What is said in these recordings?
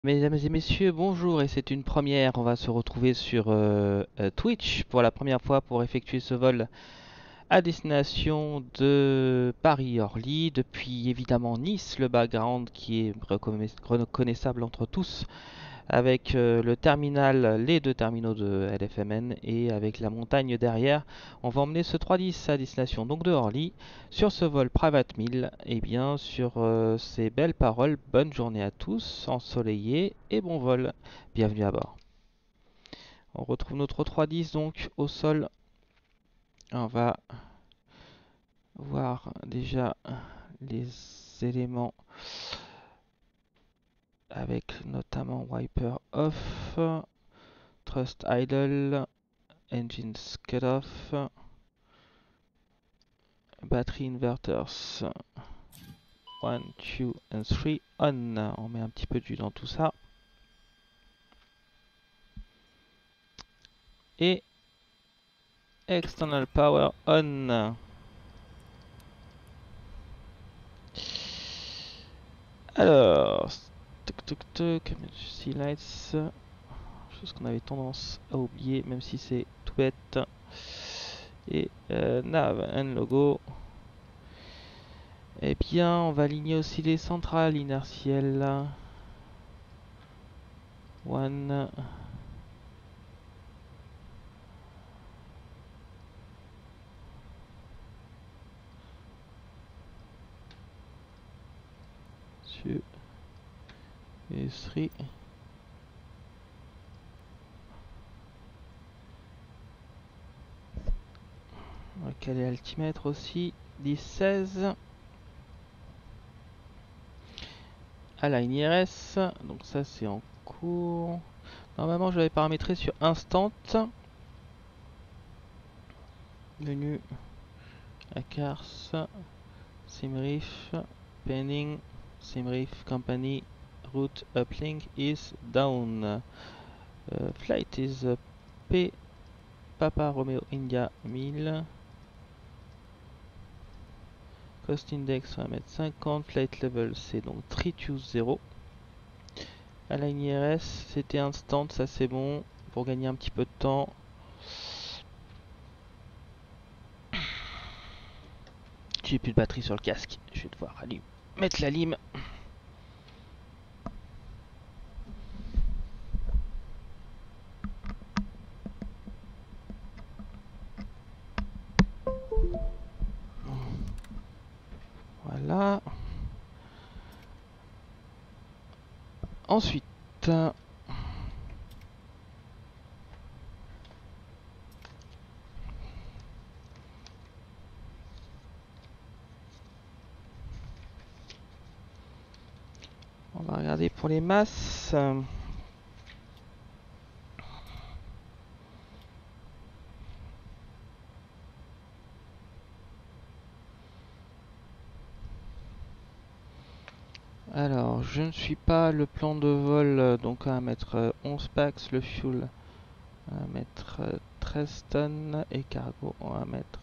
Mesdames et messieurs, bonjour et c'est une première. On va se retrouver sur Twitch pour la première fois pour effectuer ce vol à destination de Paris-Orly depuis évidemment Nice, le background qui est reconnaissable entre tous avec le terminal, les deux terminaux de LFMN et avec la montagne derrière. On va emmener ce 310 à destination donc de Orly sur ce vol Private 1000. Et bien sur ces belles paroles, bonne journée à tous, ensoleillé et bon vol. Bienvenue à bord. On retrouve notre 310 donc au sol. On va voir déjà les éléments avec notamment wiper off, thrust idle, engines cut off, battery inverters 1, 2 and 3 on. On met un petit peu d'huile dans tout ça. Et external power on. Alors, toc toc toc, sea lights, chose qu'on avait tendance à oublier, même si c'est tout bête. Et nav and logo. Eh bien, on va aligner aussi les centrales inertielles. One. Two. Et 3. On va caler l'altimètre aussi. 10, 16. Align IRS. Donc ça c'est en cours. Normalement je l'avais paramétré sur Instant. Menu. Acars. Simriff. Pending. Simriff Company. Route uplink is down. Flight is P. Papa Romeo India 1000. Cost index on va mettre 50. Flight level c'est donc 320. Align IRS c'était instant, ça c'est bon. Pour gagner un petit peu de temps. J'ai plus de batterie sur le casque. Je vais devoir mettre la lime. Voilà. Ensuite, on va regarder pour les masses. Alors, je ne suis pas le plan de vol, donc on va mettre 11 packs, le fuel, on va mettre 13 tonnes et cargo, on va mettre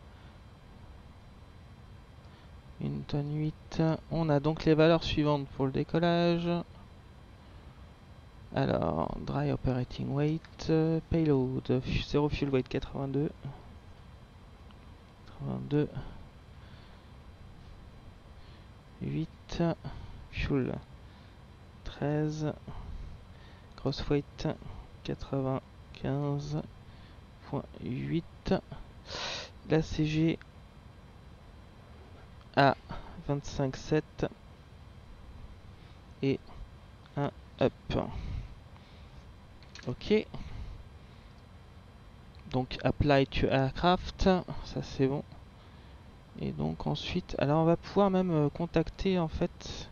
1 tonne 8. On a donc les valeurs suivantes pour le décollage. Alors, dry operating weight, payload, 0 fuel weight 82. 82. 8. Fuel 13. Gross weight 95.8. La CG à 25.7 et un up. Ok. Donc apply to aircraft, ça c'est bon. Et donc ensuite, alors on va pouvoir même contacter en fait.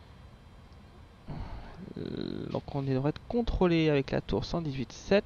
Donc on devrait être contrôlé avec la tour 118.7.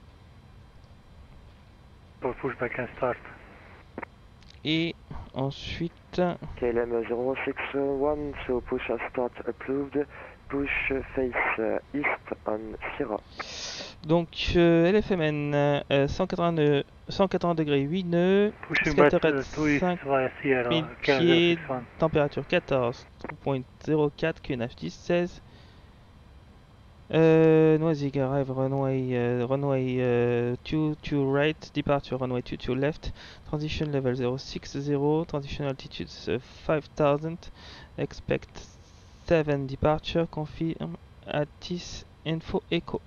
Pour pushback and start. Et ensuite, KLM 061, so push and start approved. Push face east on Sierra. donc LFMN 180 degrés 8 nœuds, Pushing back scatter to at east 5000 via Sierra, pieds, 061. température 14.04, QNH 10 16. Noisy arrive runway 22 right, departure runway 22 left, transition level 060, transition altitude 5000, expect 7 departure, confirm ATIS info echo.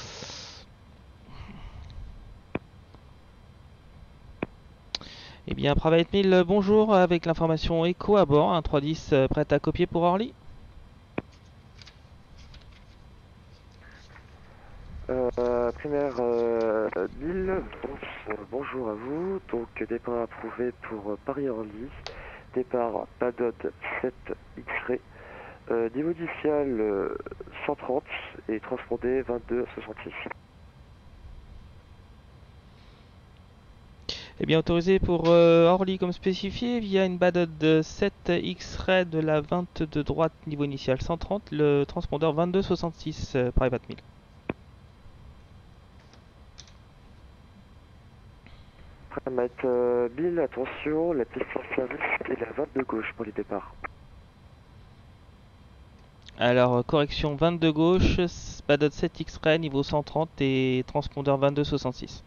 Eh bien, Private 1000, bonjour, avec l'information echo à bord, un 310 prêt à copier pour Orly. Primaire Bill, bonjour à vous. Donc départ approuvé pour Paris-Orly. Départ Padod 7 X-Ray. Niveau initial 130 et transpondé 22,66. Eh bien, autorisé pour Orly comme spécifié via une Badod 7 X-Ray de la 20 de droite, niveau initial 130, le transpondeur 2266 Private 1000. Paramètre Bill, attention, la piste en service est la 22 gauche pour les départs. Alors, correction 22 gauche, Badod 7 X-Ray, niveau 130 et transpondeur 2266.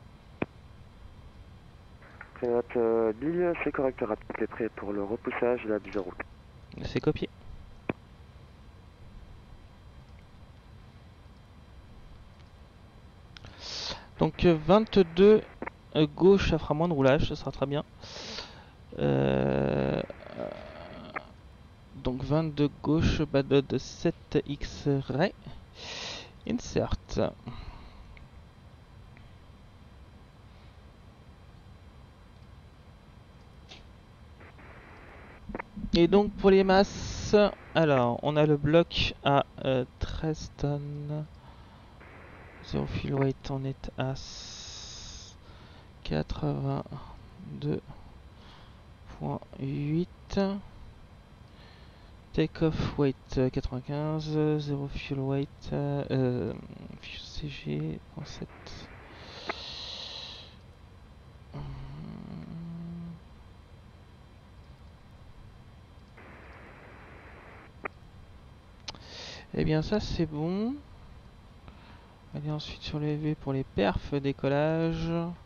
Paramètre Bill, c'est correct, rapide est prêt pour le repoussage de la bise en route. C'est copié. Donc 22 gauche, ça fera moins de roulage, ça sera très bien. Donc 22 gauche, Badod 7 X-Ray. Insert. Et donc pour les masses, alors on a le bloc à 13 tonnes. 0 fuel weight, on est à 82,8. Take off weight 95, 0 fuel weight, CG 7. Eh bien ça c'est bon. Allez ensuite sur les V pour les perfs décollage.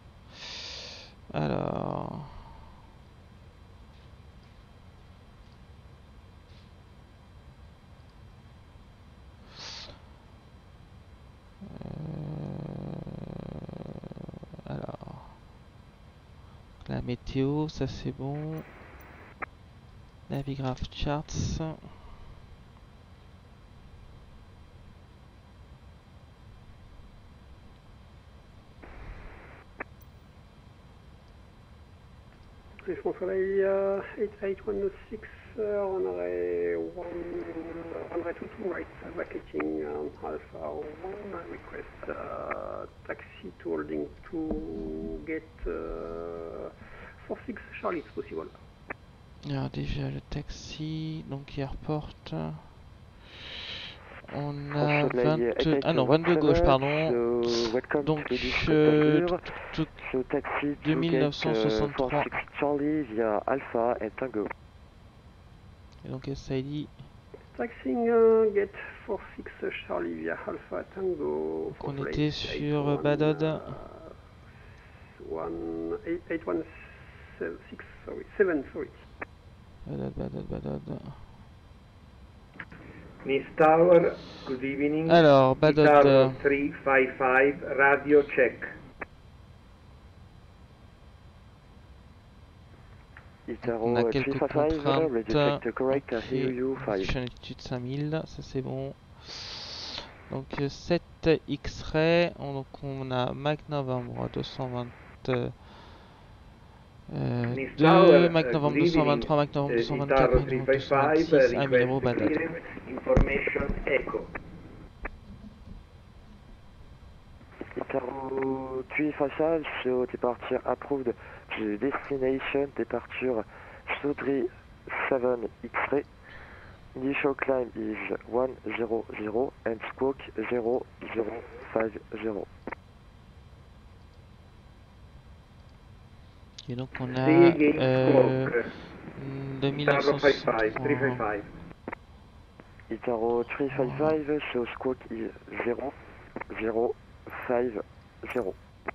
Alors... alors... La météo, ça c'est bon. Navigraph charts. Téléphone soleil 88106, runway 122 right, vacating Alpha 1. I request taxi to holding to get 46 Charlie, it's possible. Alors déjà le taxi, donc airport. On a 20... Ah non, 22 gauche, pardon. Donc, 2963. Charlie via Alpha et Tango. Et donc SID. Taxing get 46 Charlie via Alpha Tango. Donc on était sur Badod. 816, sorry, 7, sorry. Badod. Miss Tower, good evening. Alors, Badod. Tower 355, radio check. On a quelques contraintes. Position altitude 5000, ça c'est bon. Donc 7 X-ray, donc on a Mike Novembre 220. 2, Mike Novembre 223, Mike Novembre 224, Mike Novembre 226, 1000 euros Badod. Information echo. Itaro 355, so departure approved to destination, departure Sudri 7 X-ray. Initial climb is 100 and squawk 0050. Et donc on a 2963. Itaro 355, so squawk is 0, 0, 5, 0.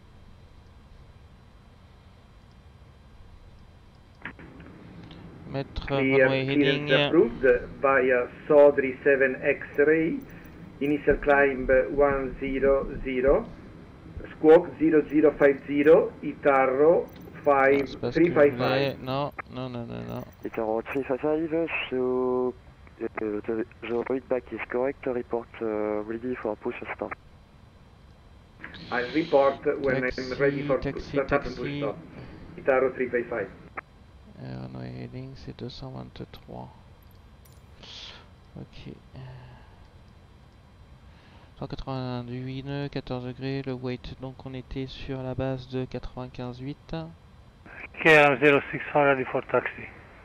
Mettre Clear runway clearance heading. approved via SODRI 7 X-ray. Initial climb 100. Squawk 0050. Itarro Non, c'est pas ce que je 355. voulais. Non, non, non, non, non. Itaro 355, so the readback is correct, report ready for push and start. I'll report when Taxi, I'm ready for taxi, startup and push taxi. stop. Itarro 355. Runway heading, c'est 223. Ok. 188 nœuds, 14 degrés, le weight, donc on était sur la base de 95,8. KLM 061 ready for taxi.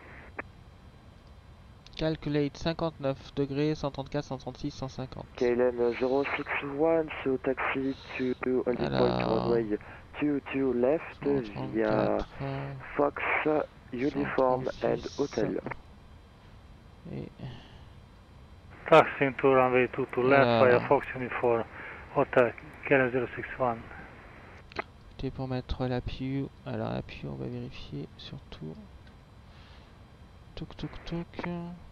Calculate 59 degrés, 134, 136, 150. KLM 061, so taxi to holding point runway 22 left via 134, Fox, Uniform and 136. Hotel. Et Taxi to runway 22 left Voilà. via Fox Uniform Hotel KLM 061. c'était pour mettre l'appui. Alors l'appui, on va vérifier surtout. Touk touk touk.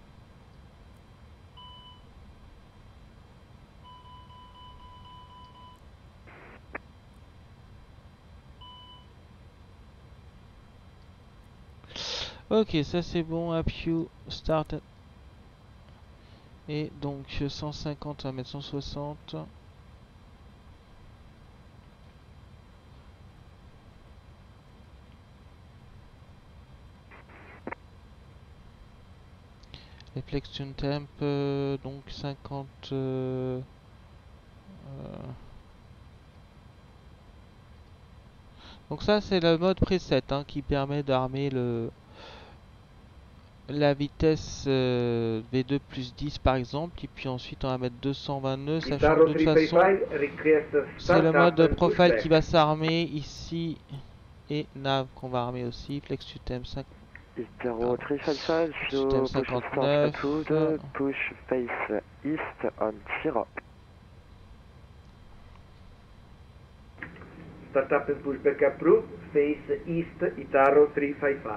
Ok, ça c'est bon, appui, start. Et donc 150, on va mettre 160. Reflection temp, donc 50. Donc ça c'est le mode preset hein, qui permet d'armer la vitesse V2 plus 10 par exemple, et puis ensuite on va mettre 220 nœuds, sachant Itarro que de toute façon 355 request c'est le startup mode and profile pushback. qui va s'armer ici, et nav qu'on va armer aussi, flex to temp 5. Itaro 355, so Système push and start 59. approved, push face east on Sierra. Startup and pushback approved. Face east, Itarro 355.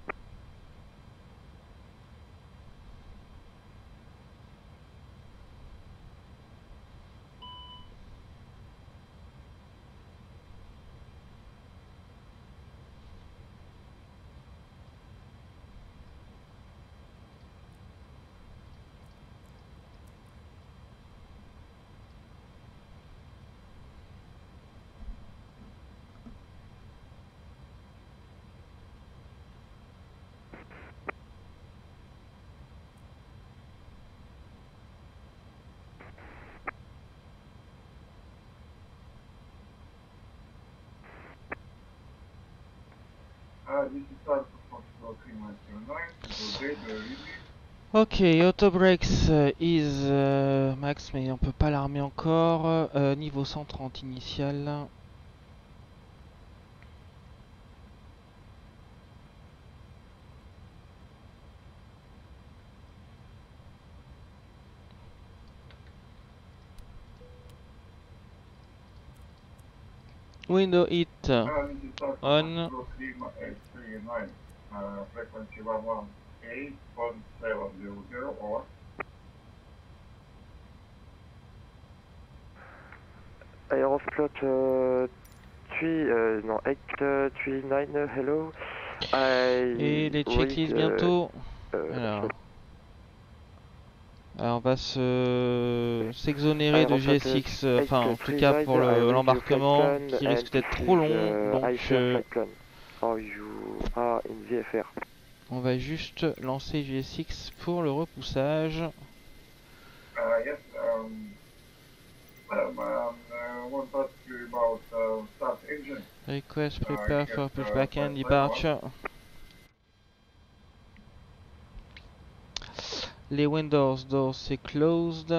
Ok, auto brakes is max, mais on peut pas l'armer encore. Niveau 130 initial. Window hit on. Frequency 118.700 or Aeroflot 839, hello. Et les checklists bientôt. Alors. Alors on va s'exonérer de GSX, enfin en tout cas pour l'embarquement qui risque d'être trop long, donc on va juste lancer GSX pour le repoussage. yes, want to ask you about start engine. Request prepare for pushback and departure. Les windows doors c'est closed.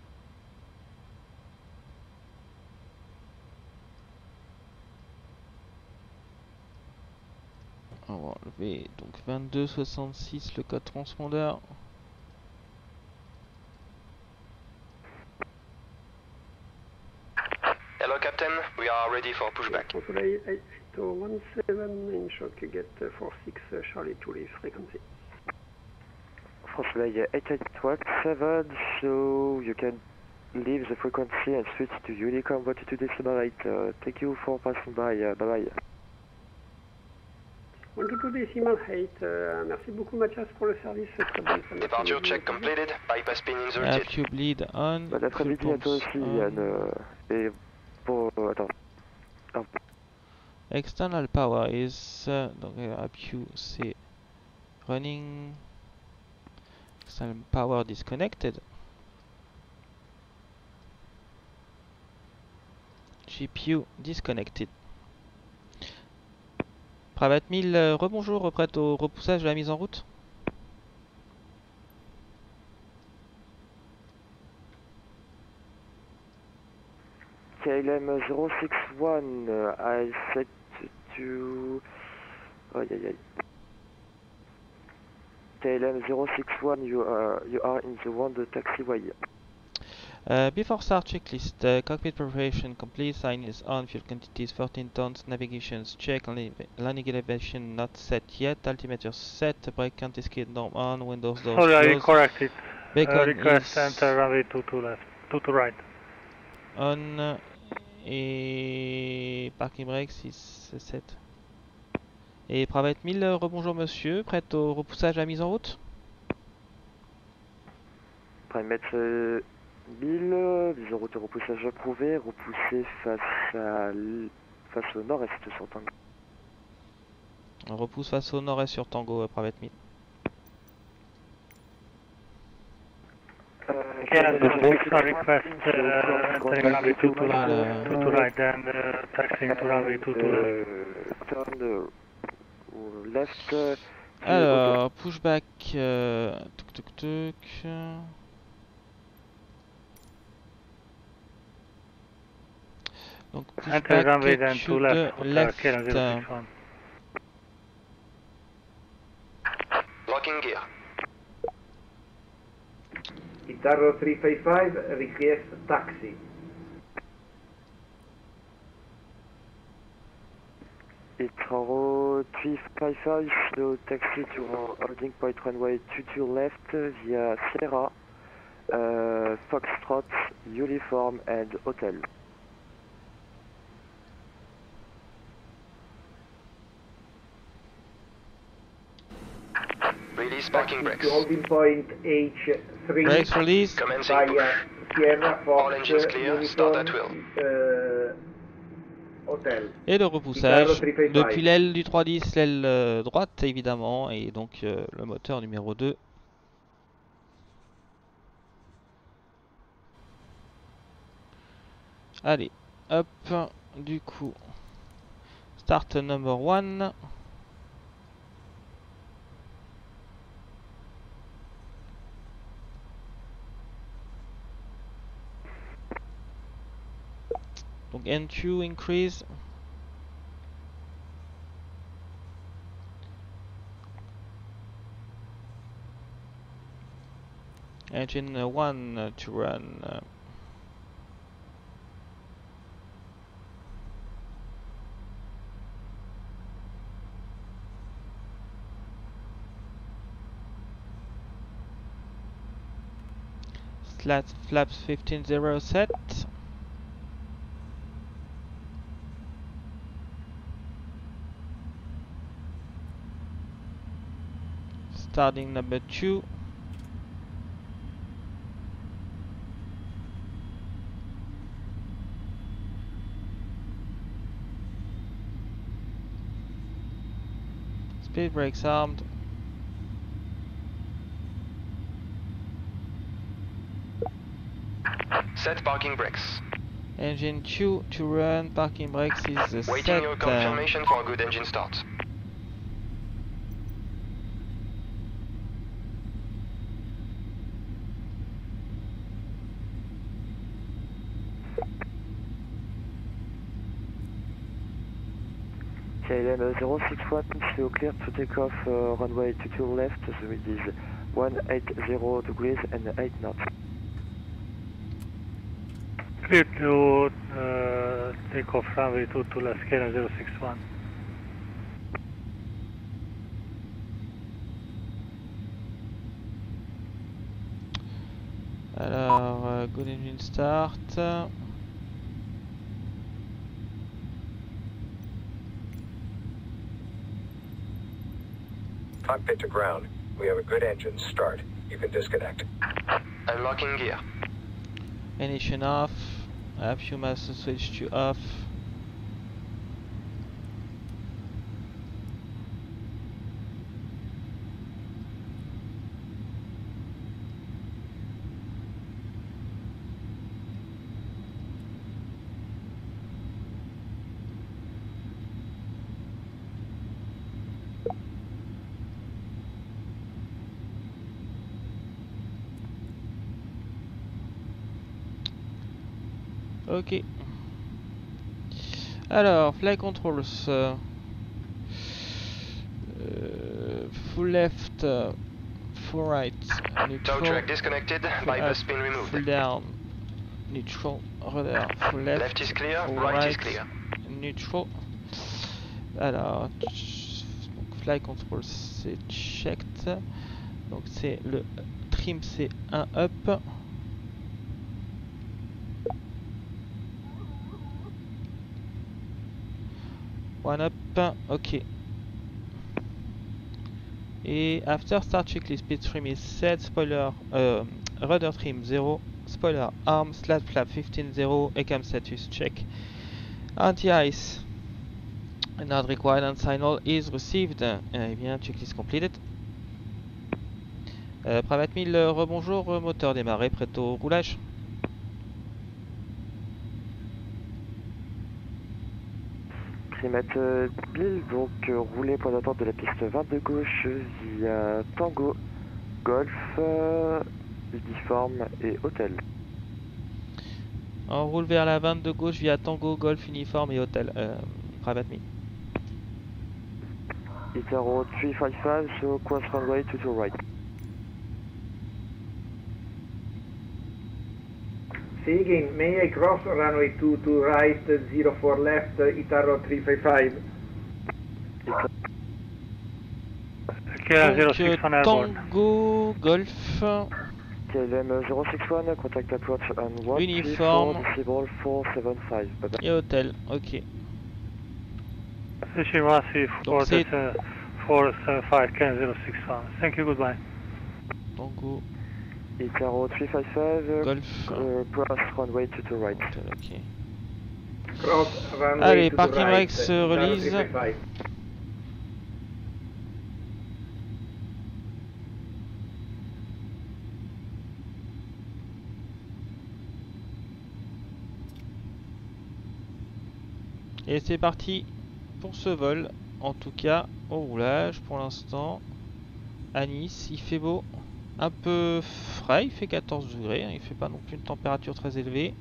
On va enlever donc 2266 le code transpondeur. Captain, we are ready for pushback. Soleil 8017, in shock, get 46 Charlie to leave frequency. France Soleil 8817, so you can leave the frequency and switch to Unicom 122.8. Thank you for passing by. Bye-bye. 122.8, merci beaucoup Mathias pour le service. Très bonne fin de Departure matinée. check completed, bypass pin inserted. Tube lead on. Bon après-midi à toi aussi, Yann. Et pour... attends. Ah. External power is donc APU c'est running. External power disconnected. GPU disconnected. Private 1000, rebonjour, prête au repoussage de la mise en route. KLM 061, I said to... Aïe aïe aïe. KLM 061, you are in the one taxiway. Before start checklist, cockpit preparation complete, sign is on, fuel quantities 14 tons, navigations check, landing elevation not set yet, altimeter set, brake anti-skid norm on, windows doors Sorry, I closed, corrected. bacon Request is enter runway 22 left, 22 right. on, et parking brakes is set. Et Private 1000, rebonjour monsieur, prête au repoussage à la mise en route. Primate 1000, vision route de repoussage approuvé, repoussé face au nord-est sur Tango. On repousse face au nord-est sur Tango, Private 1000. Request entering runway 22 right and taxiing to runway 22 left. Turn left. Alors, pushback, tuk tuk tuk. Donc Enter runway pushback then to to left, the left. KLM 061. Locking gear. Itaro 355, request taxi. Itaro 355, slow taxi to holding point runway 22 left via Sierra, Foxtrot, Uniform and Hotel. Release parking brakes. To holding point H3 Brakes released. Commencing via push. Sierra All Fox engines clear, start at will. Hotel. Et le repoussage Itaro 355. depuis l'aile du 310, l'aile droite évidemment, et donc le moteur numéro 2. Allez, hop, du coup, start number 1. Donc N2 increase. Engine 1 to run. Flaps 15.0 set. Starting number 2. Speed brakes armed. Set parking brakes. Engine 2 to run. Parking brakes is Waiting set. your confirmation for a good engine start. KLM 061, slow clear to take off runway 22 left, the wind is 180 degrees and 8 knots. Clear to take off runway 2 to left, Kenya 061. Alors, good engine start. Cockpit to ground. We have a good engine start. You can disconnect. Unlocking gear. Ignition off. You must switch to off. Ok. Alors, flight controls. Full left, full right, Tow neutral, track disconnected, bypass pin removed. full down, neutral, rudder, full left, Left is clear, full right is clear. neutral. Alors, donc flight control c'est checked. Donc c'est le trim, c'est un up. One up, ok. Et after start checklist, speed trim is set, spoiler, rudder trim 0, spoiler arm, slat flap 15-0, ECAM status check. Anti-ice not required and signal is received. Eh bien, checklist completed. Private 1000, rebonjour, moteur démarré, prêt au roulage. Primate Bill, donc rouler point d'attente de la piste 22 gauche via Tango, Golf, Uniforme et Hôtel. On roule vers la 22 gauche via Tango, Golf, Uniforme et Hôtel. Private 1000. Itaro 355, so cross runway to right. Say again, may I cross runway 2 to right, 04 left, Itaro 355? Kenya Donc, 061 airborne. Tango, Golf, KLM 061, contact approach on 1 Uniforme. Decibel 475. Bye bye. et Hôtel. Ok. Station 1 Donc c'est 475 Kenya 061. Thank you, goodbye. Tango, Itaro 355, Golf, cross runway to right. Hôtel. Ok. Cross runway Allez, to parking right, brakes Itaro release. 355. Et c'est parti pour ce vol, en tout cas au roulage pour l'instant. À Nice, il fait beau, un peu frais, il fait 14 degrés, hein, il fait pas non plus une température très élevée.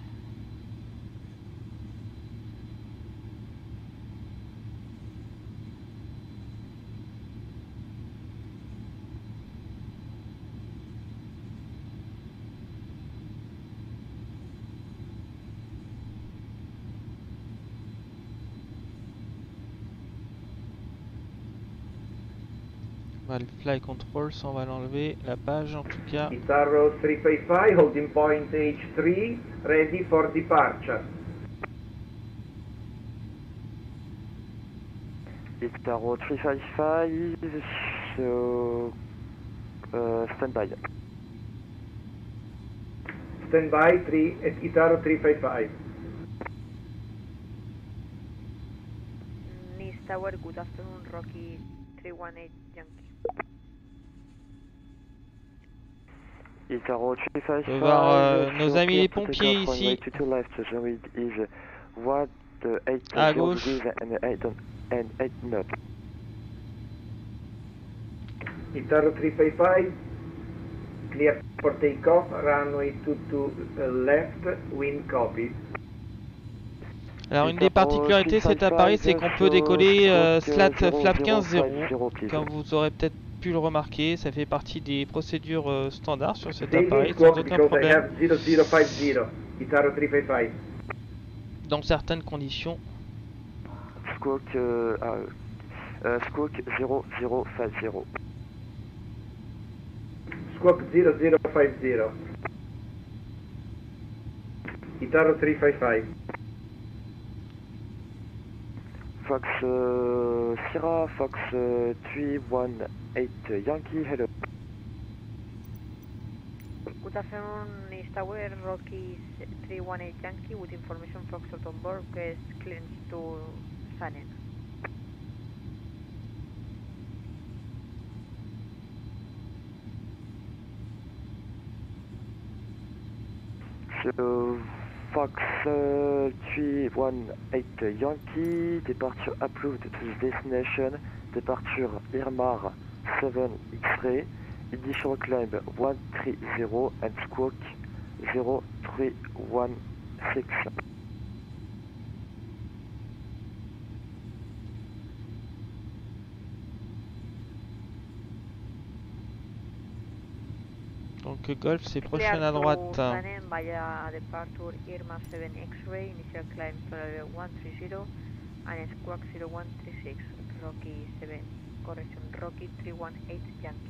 On va le fly control, ça on va l'enlever, la page en tout cas. Itaro 355, holding point H3, ready for departure. Itaro 355, so stand by. Stand by 3 at Itaro 355. Nice Tower, good afternoon, Rocky 318 Yankee. Itaro On 355, peut voir nos amis les clear to take pompiers off runway ici. to left, so it is what 8 À gauche. degrees and 8 knots. Itaro 355, clear for takeoff, runway 2 to left, wind copy. Alors une des particularités de cet appareil, c'est qu'on peut décoller slat flap 15-0, comme vous aurez peut-être pu le remarquer. Ça fait partie des procédures standards sur cet Stay appareil in sans squawk aucun because I problème. have 0050. Itaro 355. Dans certaines conditions. Squawk, Squawk 0050. Squawk 0050. Itaro 355. Fox Sierra, Fox 318 Yankee, hello. Good afternoon, East Tower, Rocky 318 Yankee with information Foxtrot on board, request clearance to Sanen. So, Fox 318 Yankee, departure approved to the destination, departure Irmar 7 X-ray, initial climb 130 and squawk 0316. Donc Golf c'est Clear prochaine à to droite. Sanen via departure Irma 7 X-ray, initial climb 130 and squawk 0136, Rocky 7, correction, Rocky 318 Yankee.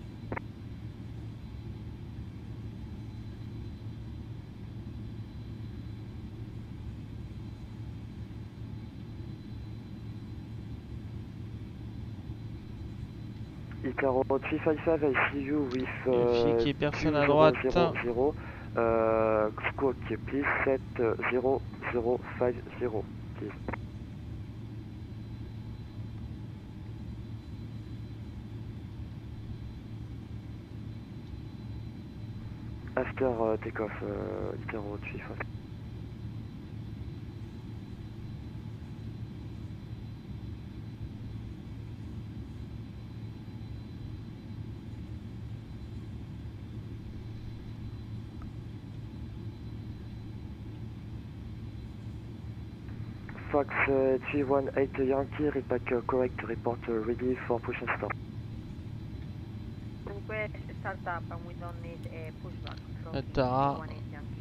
Icaro 355, I see you with Vérifiez qu'il y ait personne à droite. 000, squawk please set 0050 please. After takeoff, Icaro 355. Fox 318 Yankee, repack correct, report ready for push and start. Request start up and we don't need a pushback. Rocky Tara. 318 Yankee.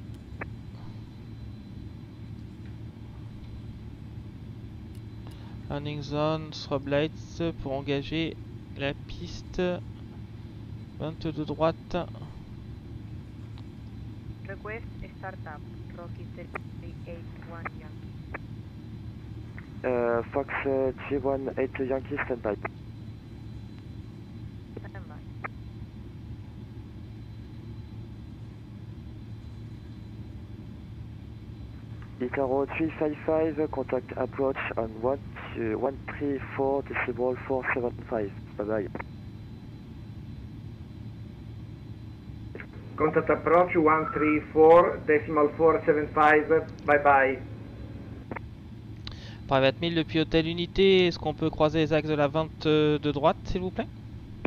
Landing zone, strobe lights pour engager la piste 22 droite. Request start up. Rocky 381 Yankee. Fox 318 Yankee, stand by. Stand by. Icaro 355, contact approach on 134 decibel 475. Bye bye. Contact approach 134.475. Bye bye. Private 1000 depuis hôtel unité, est-ce qu'on peut croiser les axes de la 20 de droite s'il vous plaît?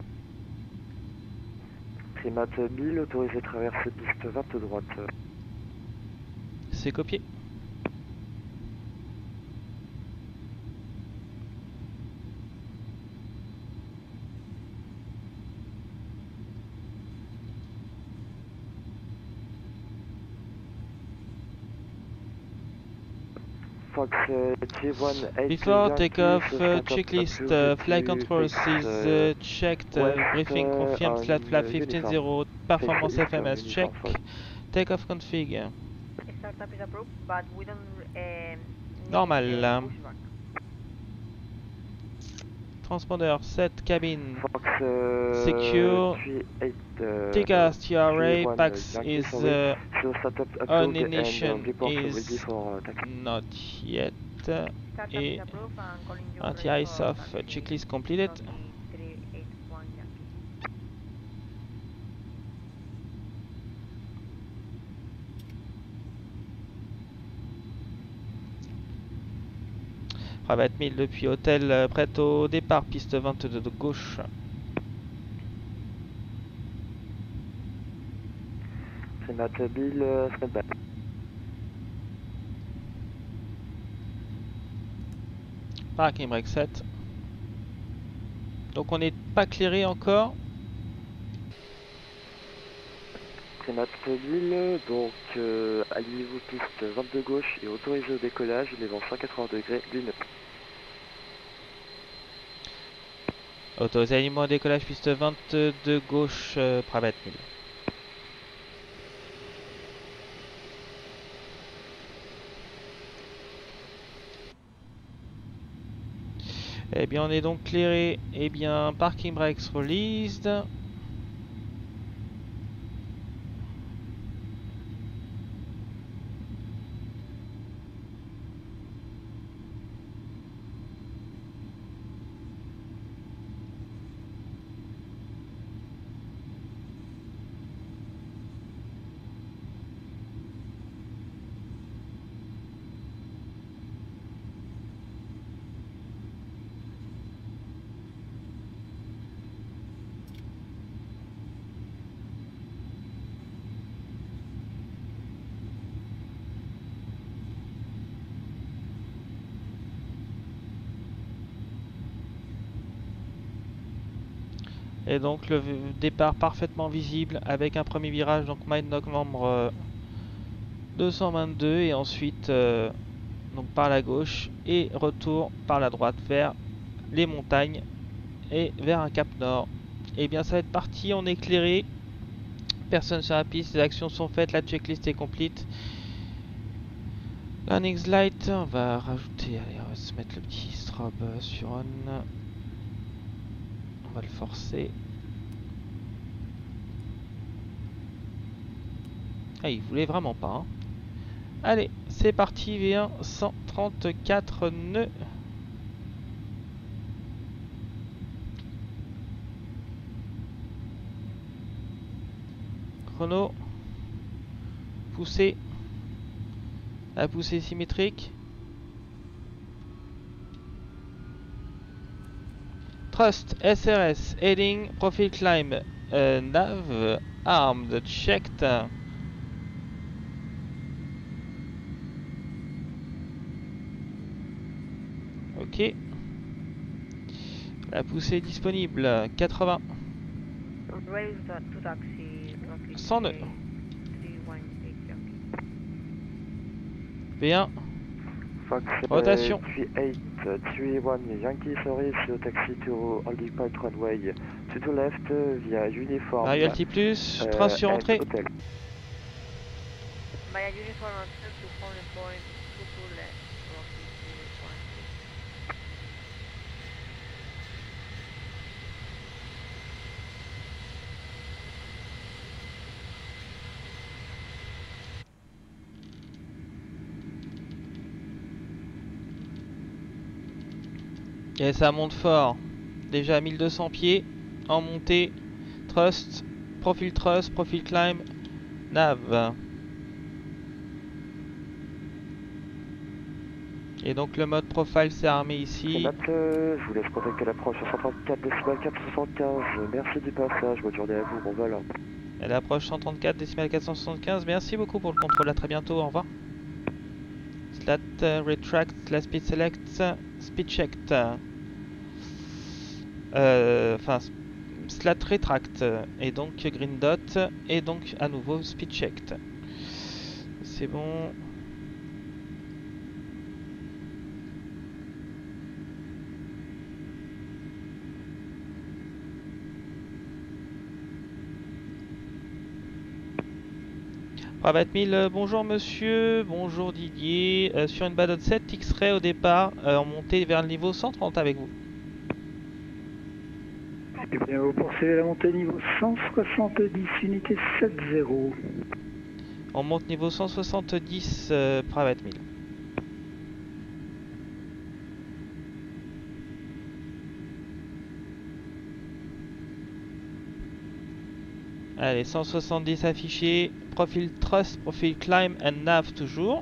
Primat 1000, autorisé traverser piste 20 droite. C'est copié. Fox 318 Before Yankee, takeoff, contact checklist, approved flight to control is take, checked, west, briefing confirmed, flat flap on 15-0, performance Take FMS check, uniform, takeoff config, Startup is approved, but we don't need normal, a pushback. transponder set cabin, Fox secure, 38 TCAS TRA, 31 PAX Yankee, is sorry. So startup on approved ignition and report ready is for taxi. not yet, Startup et is approved and calling you anti-ice for off, taxi, checklist completed. Rocky 381 Yankee. Private 1000 depuis hôtel, prête au départ, piste 22 de gauche. Primat 1000, stand by. Parking brake set. Donc on n'est pas clairé encore. Trimat 1000, donc alignez-vous piste 22 gauche et autorisé au décollage, les vents 180 degrés, ligne. Autorisé alignement au décollage piste 22 gauche, Pravet 1000. Eh bien on est donc clairé, eh bien parking brakes released. Et donc le départ parfaitement visible avec un premier virage, donc Mike Novembre 222 et ensuite donc par la gauche et retour par la droite vers les montagnes et vers un cap nord. Et bien ça va être parti, on est éclairé, personne sur la piste, les actions sont faites, la checklist est complète. Landing light, on va rajouter, allez on va se mettre le petit strobe sur on. On va le forcer. Ah, il voulait vraiment pas. Hein. Allez, c'est parti. V1 134 nœuds. Chrono. Poussée. La poussée symétrique. Thrust, SRS, heading, profile climb, nav, armed, checked. Ok. La poussée disponible, 80. 100 nœuds. V1. Fox, rotation. 3831 Yankee, sorry, slow taxi to holding point runway to the left via uniform. Mario Alti Plus, trace sur entrée. Hotel. Via uniform hotel to holding point to left. Et ça monte fort. Déjà à 1200 pieds. En montée. Thrust. Profil climb. Nav. Et donc le mode profile s'est armé ici. Je vous laisse contacter l'approche 134 décimales 475. Merci du passage. Bonne journée à vous. Bon vol. Et l'approche 134 décimales 475. Merci beaucoup pour le contrôle. À très bientôt. Au revoir. Slat retract. La speed select. Speed checked. Enfin, slat retract et donc green dot et donc à nouveau speed checked. C'est bon. Pravet 1000, bonjour monsieur, bonjour Didier. Sur une Badot 7 X-Ray au départ, en montée vers le niveau 130 avec vous. Eh bien, vous poursuivez la montée niveau 170, unité 70. On monte niveau 170, Pravet 1000. Allez, 170 affiché. Profil thrust, profil climb and nav toujours.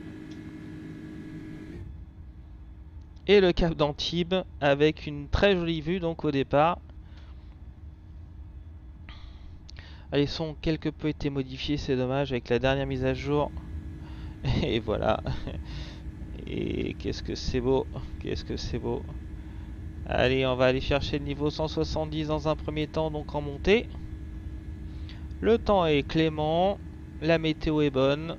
Et le cap d'Antibes avec une très jolie vue donc au départ. Les sons ont quelque peu été modifiés, c'est dommage, avec la dernière mise à jour. Et voilà. Et qu'est-ce que c'est beau. Qu'est-ce que c'est beau. Allez, on va aller chercher le niveau 170 dans un premier temps, donc en montée. Le temps est clément, la météo est bonne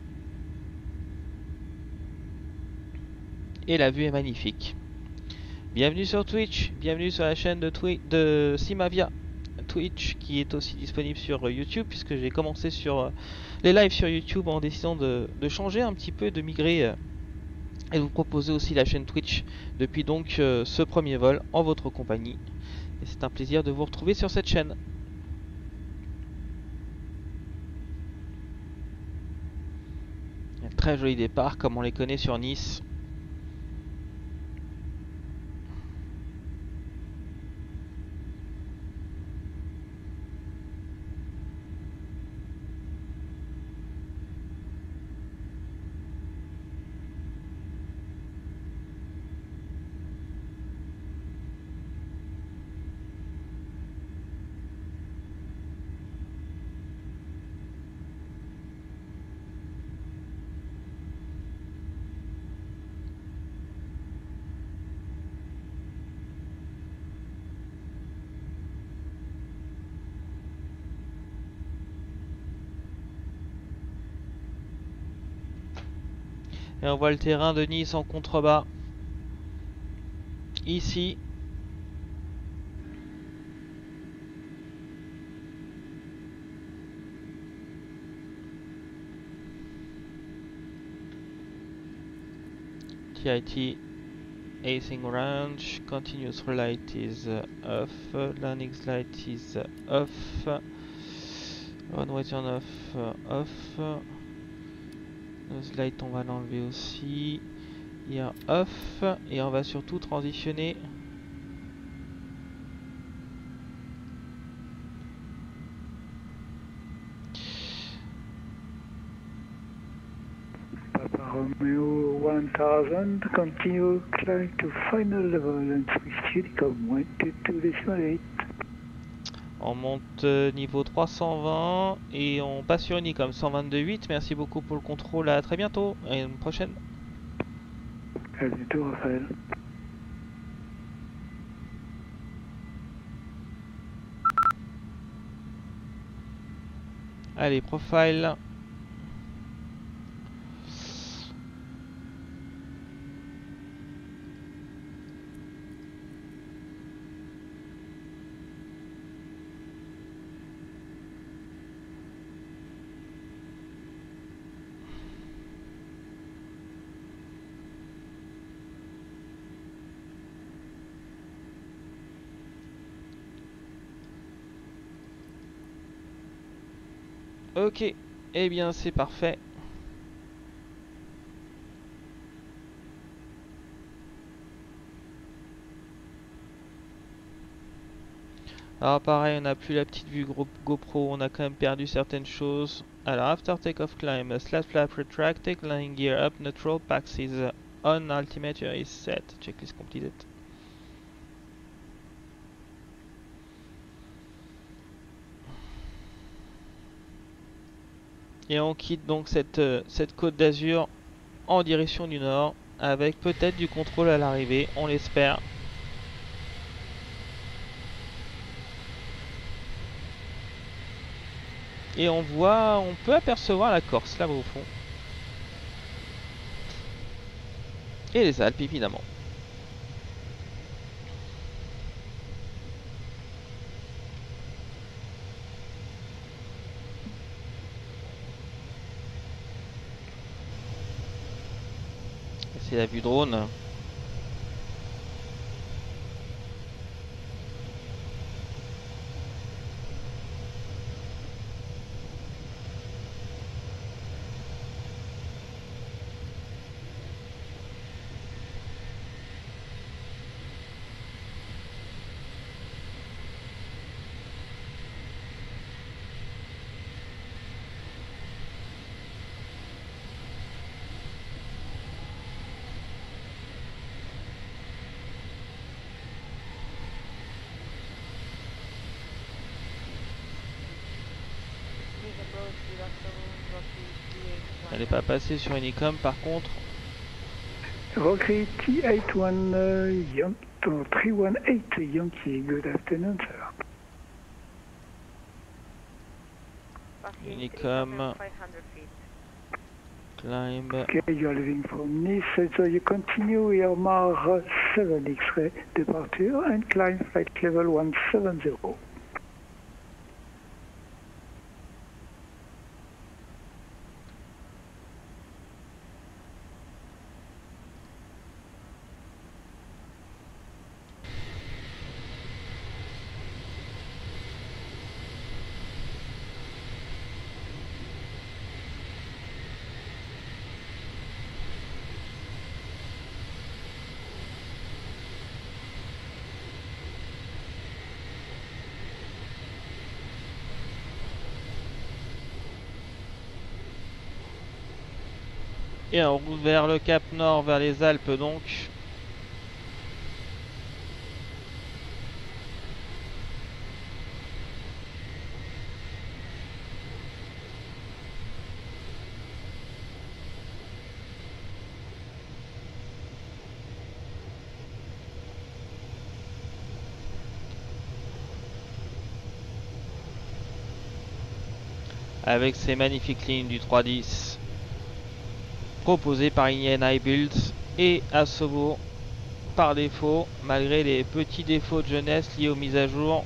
et la vue est magnifique. Bienvenue sur Twitch, bienvenue sur la chaîne de Simavia Twitch, qui est aussi disponible sur YouTube, puisque j'ai commencé sur les lives sur YouTube en décidant de changer un petit peu, de migrer et de vous proposer aussi la chaîne Twitch depuis donc ce premier vol en votre compagnie. Et c'est un plaisir de vous retrouver sur cette chaîne. Un très joli départ comme on les connaît sur Nice. Et on voit le terrain de Nice en contrebas. Ici. TIT Acing range. Continuous light is off. Landing light is off. Runway turn off. Off. Nose light, on va l'enlever aussi. Il y a off. Et on va surtout transitionner. Papa Romeo 1000, continue climb to final level and switch Unicom 122.8. On monte niveau 320 et on passe sur Unicom 122.8. Merci beaucoup pour le contrôle, à très bientôt et à une prochaine. À bientôt, Raphaël. Allez, profile. Ok, eh bien c'est parfait. Alors pareil, on n'a plus la petite vue GoPro, on a quand même perdu certaines choses. Alors after takeoff climb, slash flap retracted, landing gear up, neutral, PAX is on, altimeter is set, checklist completed. Et on quitte donc cette côte d'Azur en direction du nord, avec peut-être du contrôle à l'arrivée, on l'espère. Et on peut apercevoir la Corse là-bas au fond. Et les Alpes évidemment. C'est la vue drone. Elle n'est pas passée sur Unicom par contre. Rocky T81 318 Yankee, good afternoon, sir. Unicom. 500 feet. Climb. Okay, you are leaving from Nice, so you continue Irmar 7 X-ray departure and climb flight level 170. Et on roule vers le Cap Nord, vers les Alpes donc. Avec ces magnifiques lignes du 310 proposées par Indian iBuild et Asobo par défaut, malgré les petits défauts de jeunesse liés aux mises à jour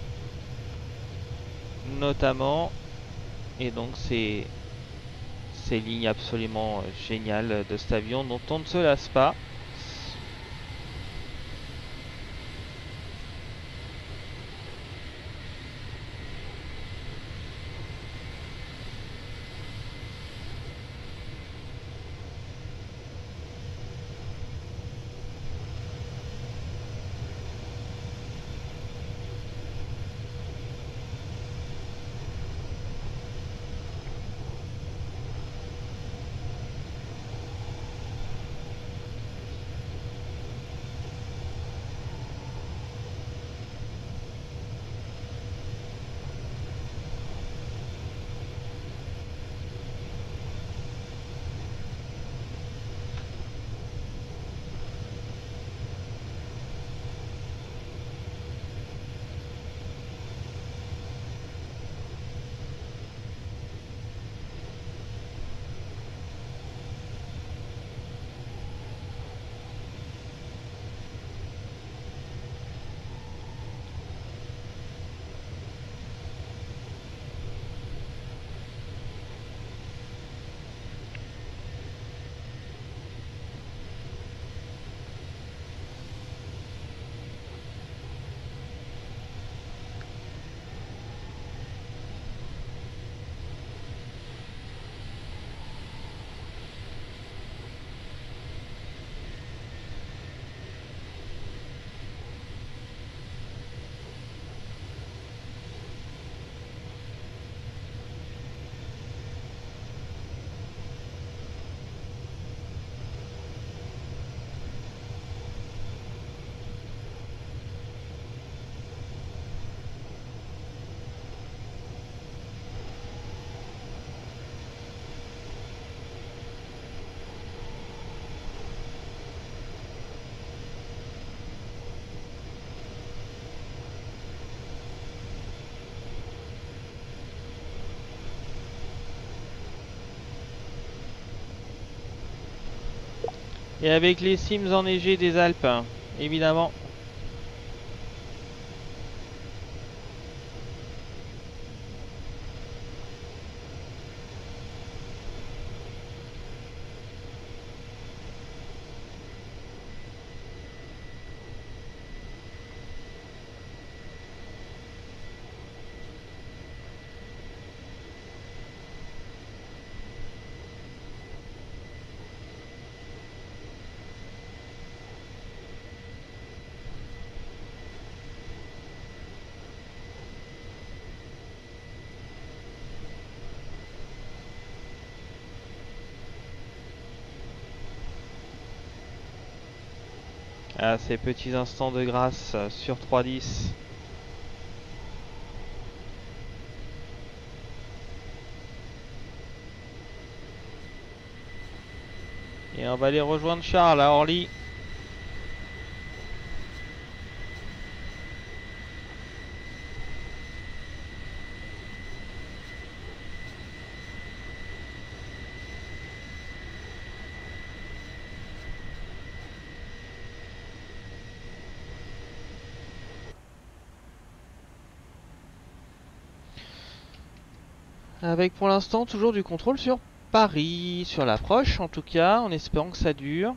notamment. Et donc ces lignes absolument géniales de cet avion dont on ne se lasse pas. Et avec les cimes enneigées des Alpes, évidemment. À ces petits instants de grâce sur 310. Et on va aller rejoindre Charles à Orly. Avec pour l'instant toujours du contrôle sur Paris, sur l'approche en tout cas, en espérant que ça dure.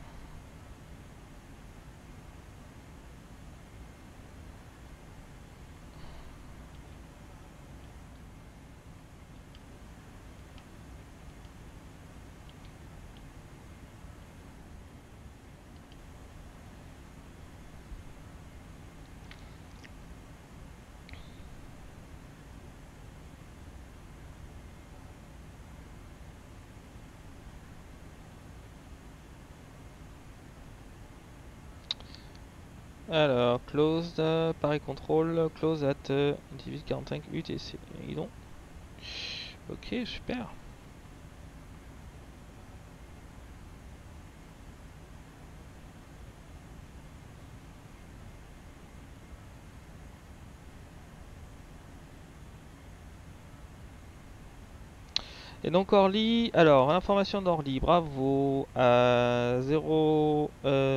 Alors, closed, Paris contrôle, close at 1845 UTC. Et donc, ok, super. Et donc Orly, alors information d'Orly, bravo, à 0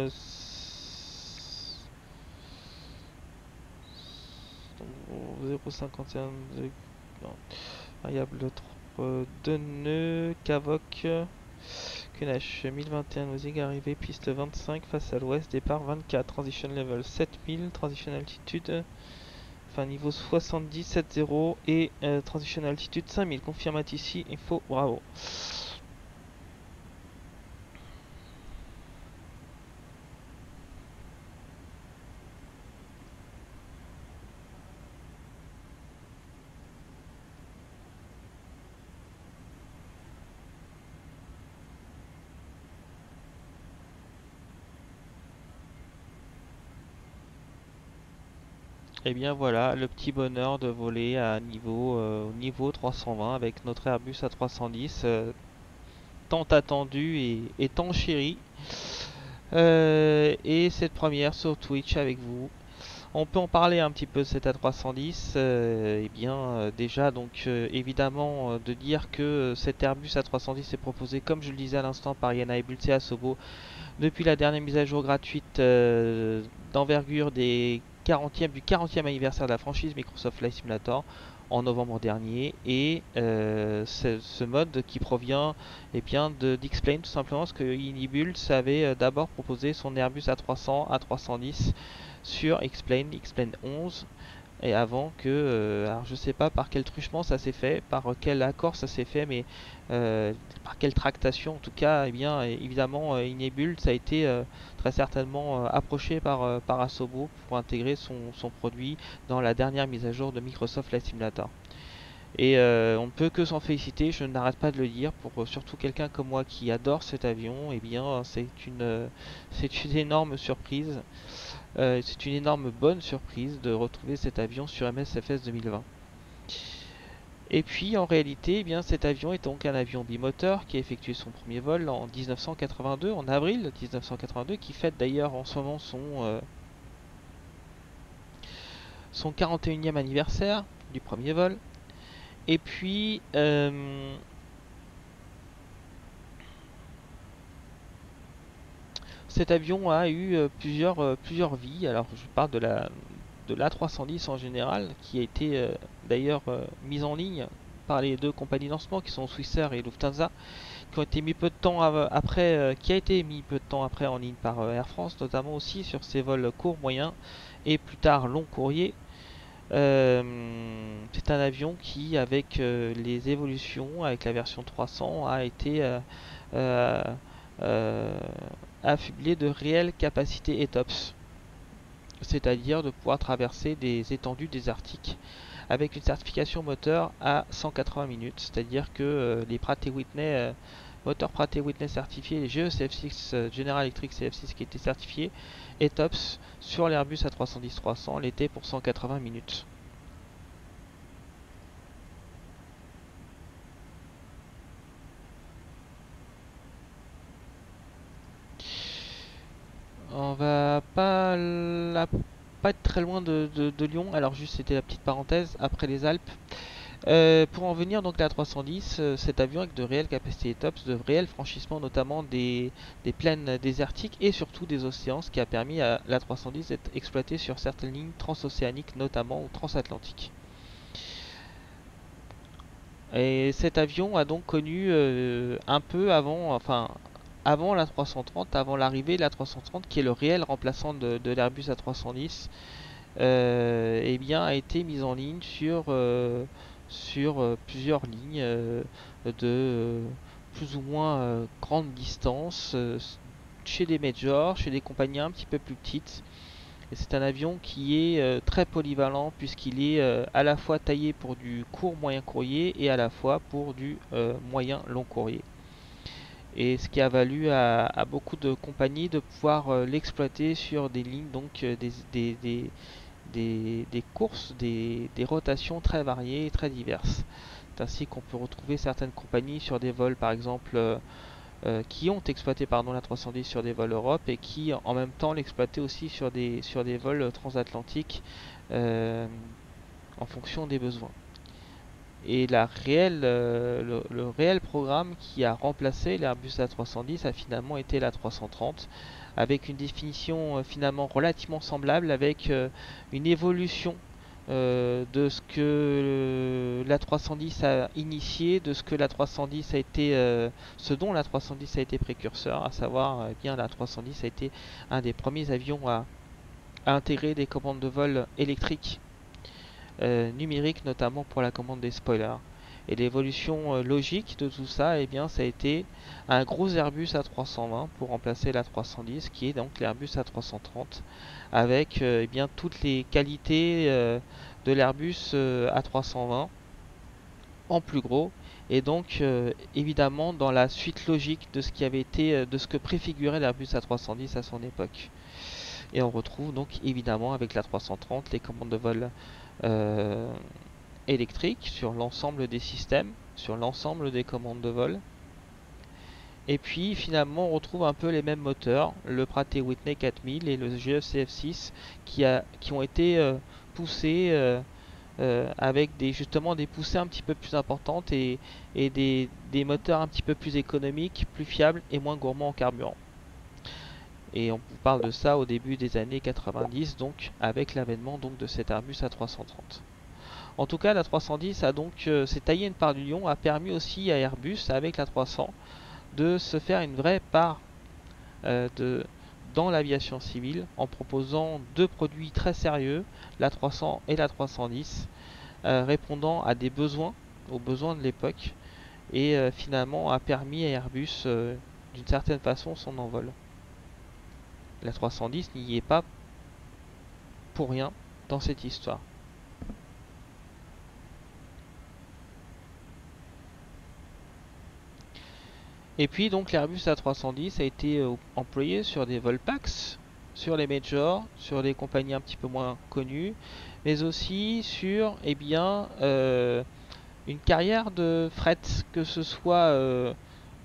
0,51 variable 2 nœuds, Cavoc, QNH 1021 Nozig arrivé, piste 25 face à l'ouest, départ 24, transition level 7000, transition altitude, enfin niveau 70, 70 et transition altitude 5000, confirmate ici, info, bravo. Et bien voilà, le petit bonheur de voler à niveau 320 avec notre Airbus A310, tant attendu et tant chéri. Et cette première sur Twitch avec vous. On peut en parler un petit peu de cet A310. Déjà, donc évidemment, de dire que cet Airbus A310 est proposé, comme je le disais à l'instant, par Yana et Bulce à Sobo depuis la dernière mise à jour gratuite d'envergure du 40e anniversaire de la franchise Microsoft Flight Simulator en novembre dernier, et ce mode qui provient d'X-Plane, tout simplement parce que Inibulls avait d'abord proposé son Airbus A300, A310 sur X-Plane 11, et avant que, alors je sais pas par quel truchement ça s'est fait, par quel accord ça s'est fait, mais par quelle tractation en tout cas, évidemment Inibulls a été très certainement approché par Asobo pour intégrer son produit dans la dernière mise à jour de Microsoft Flight Simulator. Et on ne peut que s'en féliciter, je n'arrête pas de le dire, pour surtout quelqu'un comme moi qui adore cet avion, c'est une énorme surprise. C'est une énorme bonne surprise de retrouver cet avion sur MSFS 2020. Et puis en réalité, cet avion est donc un avion bimoteur qui a effectué son premier vol en 1982, en avril 1982, qui fête d'ailleurs en ce moment son 41e anniversaire du premier vol. Et puis cet avion a eu plusieurs vies. Alors je parle de l'A310 en général, qui a été d'ailleurs mise en ligne par les deux compagnies de lancement qui sont Swissair et Lufthansa, qui a été mis peu de temps après en ligne par Air France, notamment aussi sur ses vols courts, moyens et plus tard long courrier. C'est un avion qui, avec les évolutions, avec la version 300, a été affublé de réelles capacités ETOPS, c'est-à-dire de pouvoir traverser des étendues désertiques avec une certification moteur à 180 minutes, c'est-à-dire que les Pratt & Whitney moteurs Pratt & Whitney certifiés, les GE-CF6 General Electric CF6 qui étaient certifiés ETOPS sur l'Airbus A310-300 l'étaient pour 180 minutes. On va pas être très loin de Lyon, alors juste c'était la petite parenthèse, après les Alpes. Pour en venir donc à la 310, cet avion avec de réelles capacités ETOPS, de réels franchissements notamment des plaines désertiques et surtout des océans, ce qui a permis à la 310 d'être exploitée sur certaines lignes transocéaniques notamment ou transatlantiques. Et cet avion a donc connu un peu avant, enfin avant la 330, avant l'arrivée de la 330, qui est le réel remplaçant de l'Airbus A310, eh bien, a été mise en ligne sur plusieurs lignes de plus ou moins grande distance, chez des majors, chez des compagnies un petit peu plus petites. Et c'est un avion qui est très polyvalent, puisqu'il est à la fois taillé pour du court moyen courrier et à la fois pour du moyen long courrier. Et ce qui a valu à beaucoup de compagnies de pouvoir l'exploiter sur des lignes, donc des courses, des rotations très variées et très diverses. C'est ainsi qu'on peut retrouver certaines compagnies sur des vols, par exemple, qui ont exploité la 310 sur des vols Europe, et qui en même temps l'exploitaient aussi sur des vols transatlantiques en fonction des besoins. Et le réel programme qui a remplacé l'Airbus A310 a finalement été la 330, avec une définition finalement relativement semblable, avec une évolution de ce que la 310 a initié, de ce que la 310 a été, ce dont la 310 a été précurseur, à savoir bien la 310 a été un des premiers avions à intégrer des commandes de vol électriques, numériques, notamment pour la commande des spoilers. Et l'évolution logique de tout ça, eh bien, ça a été un gros Airbus A320 pour remplacer la 310, qui est donc l'Airbus A330, avec eh bien, toutes les qualités de l'Airbus A320 en plus gros, et donc évidemment dans la suite logique de ce qui avait été, de ce que préfigurait l'Airbus A310 à son époque. Et on retrouve donc évidemment avec la 330 les commandes de vol électriques sur l'ensemble des systèmes, sur l'ensemble des commandes de vol. Et puis finalement on retrouve un peu les mêmes moteurs, le Pratt & Whitney 4000 et le GE-CF6 qui ont été poussés avec justement des poussées un petit peu plus importantes et des moteurs un petit peu plus économiques, plus fiables et moins gourmands en carburant. Et on vous parle de ça au début des années 90, donc avec l'avènement de cet Airbus A330. En tout cas, la 310 a donc s'est taillé une part du lion, a permis aussi à Airbus, avec la 300, de se faire une vraie part dans l'aviation civile, en proposant deux produits très sérieux, la 300 et la 310, répondant à des besoins, aux besoins de l'époque, et finalement a permis à Airbus, d'une certaine façon, son envol. La 310 n'y est pas pour rien dans cette histoire. Et puis donc l'Airbus A310 a été employé sur des vols PAX, sur les majors, sur des compagnies un petit peu moins connues, mais aussi sur une carrière de fret, que ce soit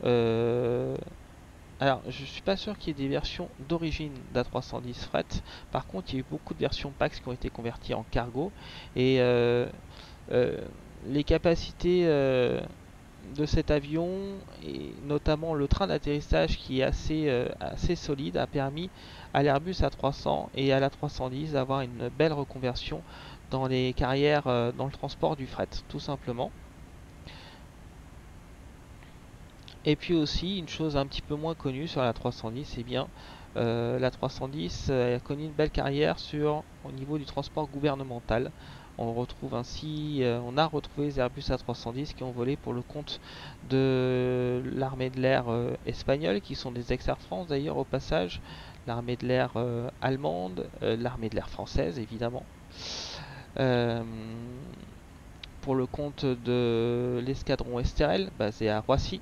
alors, je suis pas sûr qu'il y ait des versions d'origine d'A310 fret. Par contre, il y a eu beaucoup de versions PAX qui ont été converties en cargo. Et les capacités de cet avion, et notamment le train d'atterrissage qui est assez solide, a permis à l'Airbus A300 et à l'A310 d'avoir une belle reconversion dans les carrières, dans le transport du fret, tout simplement. Et puis aussi, une chose un petit peu moins connue sur la 310, c'est bien la 310 a connu une belle carrière au niveau du transport gouvernemental. On retrouve ainsi, on a retrouvé les Airbus A310 qui ont volé pour le compte de l'armée de l'air espagnole, qui sont des ex-Air France d'ailleurs au passage, l'armée de l'air allemande, l'armée de l'air française évidemment. Pour le compte de l'escadron Esterel, basé à Roissy.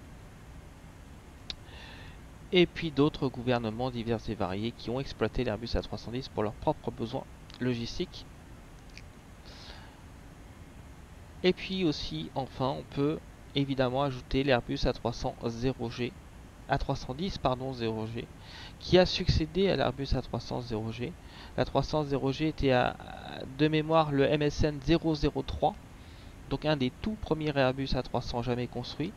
Et puis d'autres gouvernements divers et variés qui ont exploité l'Airbus A310 pour leurs propres besoins logistiques. Et puis aussi, enfin, on peut évidemment ajouter l'Airbus A300 0G, A310 0G, qui a succédé à l'Airbus A300 0G. L'A300 0G était de mémoire le MSN 003, donc un des tout premiers Airbus A300 jamais construits.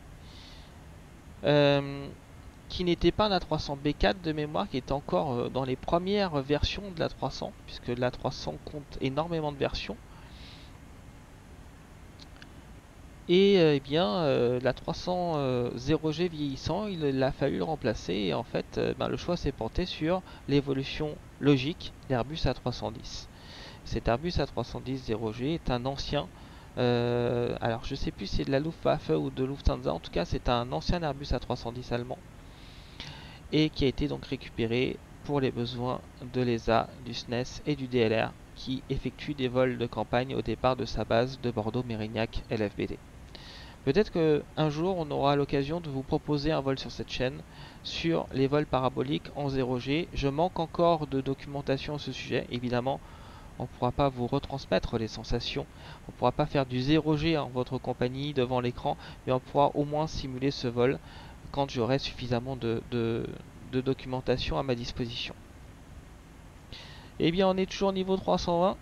Qui n'était pas un A300 B4 de mémoire, qui était encore dans les premières versions de l'A300, puisque l'A300 compte énormément de versions. Et eh bien, la 300 0G vieillissant, il a fallu le remplacer. Et en fait, ben, le choix s'est porté sur l'évolution logique d'Airbus A310. Cet Airbus A310 0G est un ancien, alors je sais plus si c'est de la Luftwaffe ou de Lufthansa, en tout cas c'est un ancien Airbus A310 allemand, et qui a été donc récupéré pour les besoins de l'ESA, du SNES et du DLR, qui effectue des vols de campagne au départ de sa base de Bordeaux-Mérignac LFBD. Peut-être qu'un jour on aura l'occasion de vous proposer un vol sur cette chaîne sur les vols paraboliques en 0G. Je manque encore de documentation à ce sujet. Évidemment, on ne pourra pas vous retransmettre les sensations. On ne pourra pas faire du 0G en votre compagnie devant l'écran, mais on pourra au moins simuler ce vol quand j'aurai suffisamment de documentation à ma disposition. Eh bien, on est toujours au niveau 320.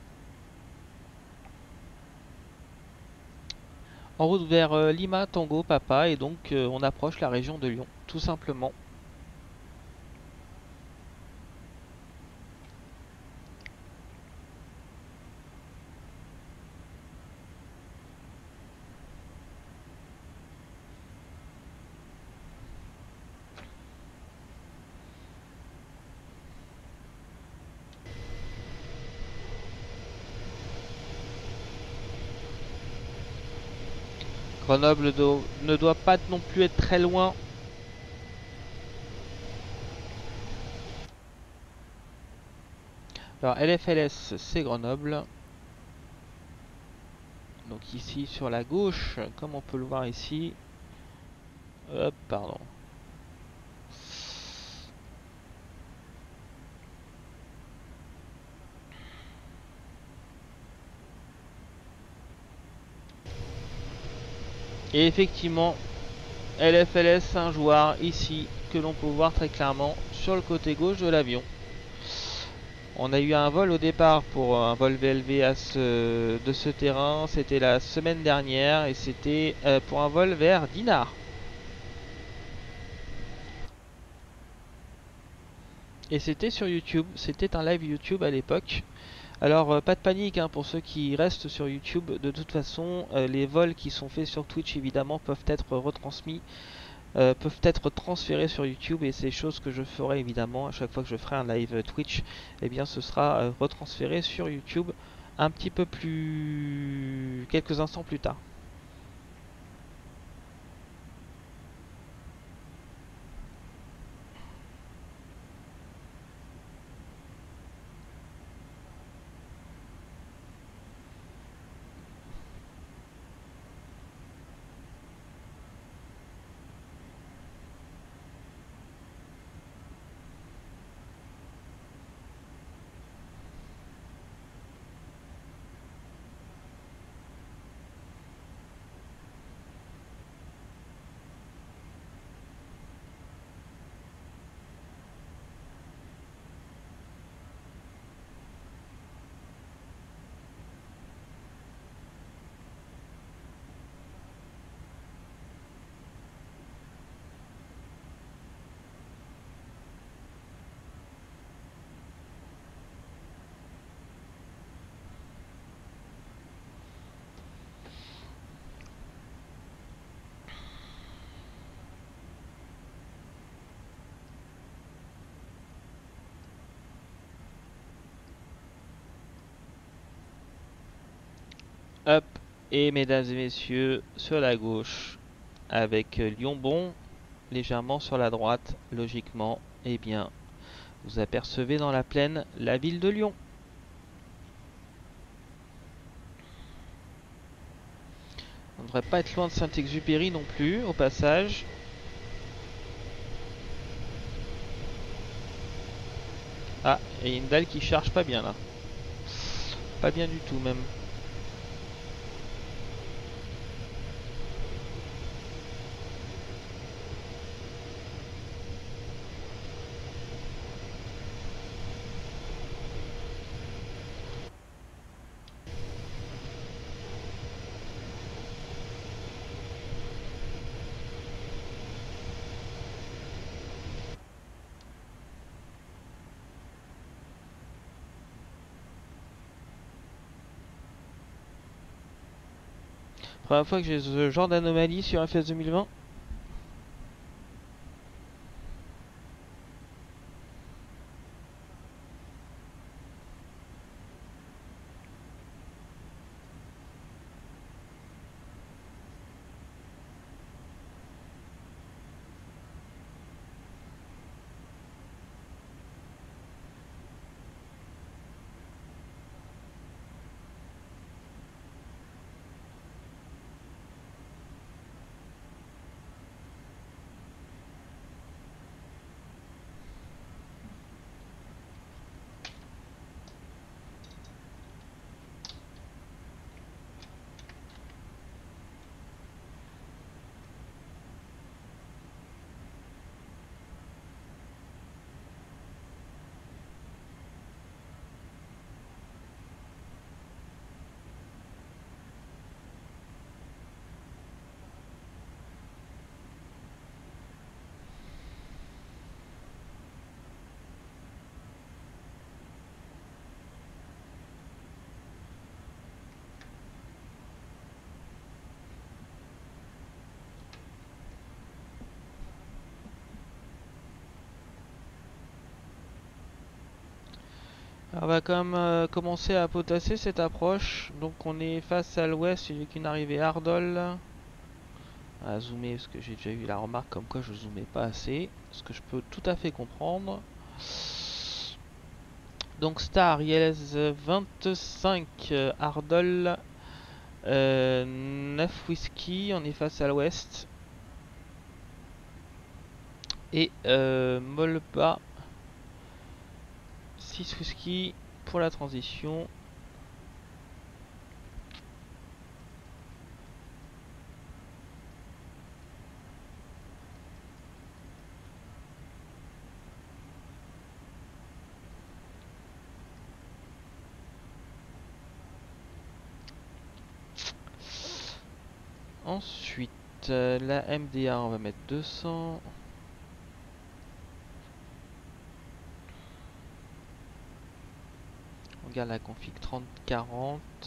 En route vers Lima Tango Papa, et donc on approche la région de Lyon, tout simplement. Grenoble ne doit pas non plus être très loin. Alors LFLS c'est Grenoble. Donc ici sur la gauche, comme on peut le voir ici. Hop, pardon. Et effectivement, LFLS Saint-Jouard ici, que l'on peut voir très clairement sur le côté gauche de l'avion. On a eu un vol au départ pour un vol VLV de ce terrain, c'était la semaine dernière, et c'était pour un vol vers Dinard. Et c'était sur YouTube, c'était un live YouTube à l'époque. Alors pas de panique hein, pour ceux qui restent sur YouTube, de toute façon les vols qui sont faits sur Twitch évidemment peuvent être retransmis, peuvent être transférés sur YouTube, et c'est chose que je ferai évidemment à chaque fois que je ferai un live Twitch, eh bien ce sera retransféré sur YouTube un petit peu plus, quelques instants plus tard. Hop, et mesdames et messieurs, sur la gauche, avec Lyon-Bon, légèrement sur la droite, logiquement, eh bien, vous apercevez dans la plaine la ville de Lyon. On ne devrait pas être loin de Saint-Exupéry non plus, au passage. Ah, et il y a une dalle qui charge pas bien là. Pas bien du tout même. Première fois que j'ai ce genre d'anomalie sur FS 2020. On va quand même commencer à potasser cette approche. Donc on est face à l'ouest avec une arrivée Ardol. On va zoomer parce que j'ai déjà eu la remarque comme quoi je zoomais pas assez. Ce que je peux tout à fait comprendre. Donc Star, ILS 25, Ardol, 9 Whisky, on est face à l'ouest. Et Molba, 6 Whisky pour la transition. Ensuite, la MDA, on va mettre 200. On regarde la config 30-40.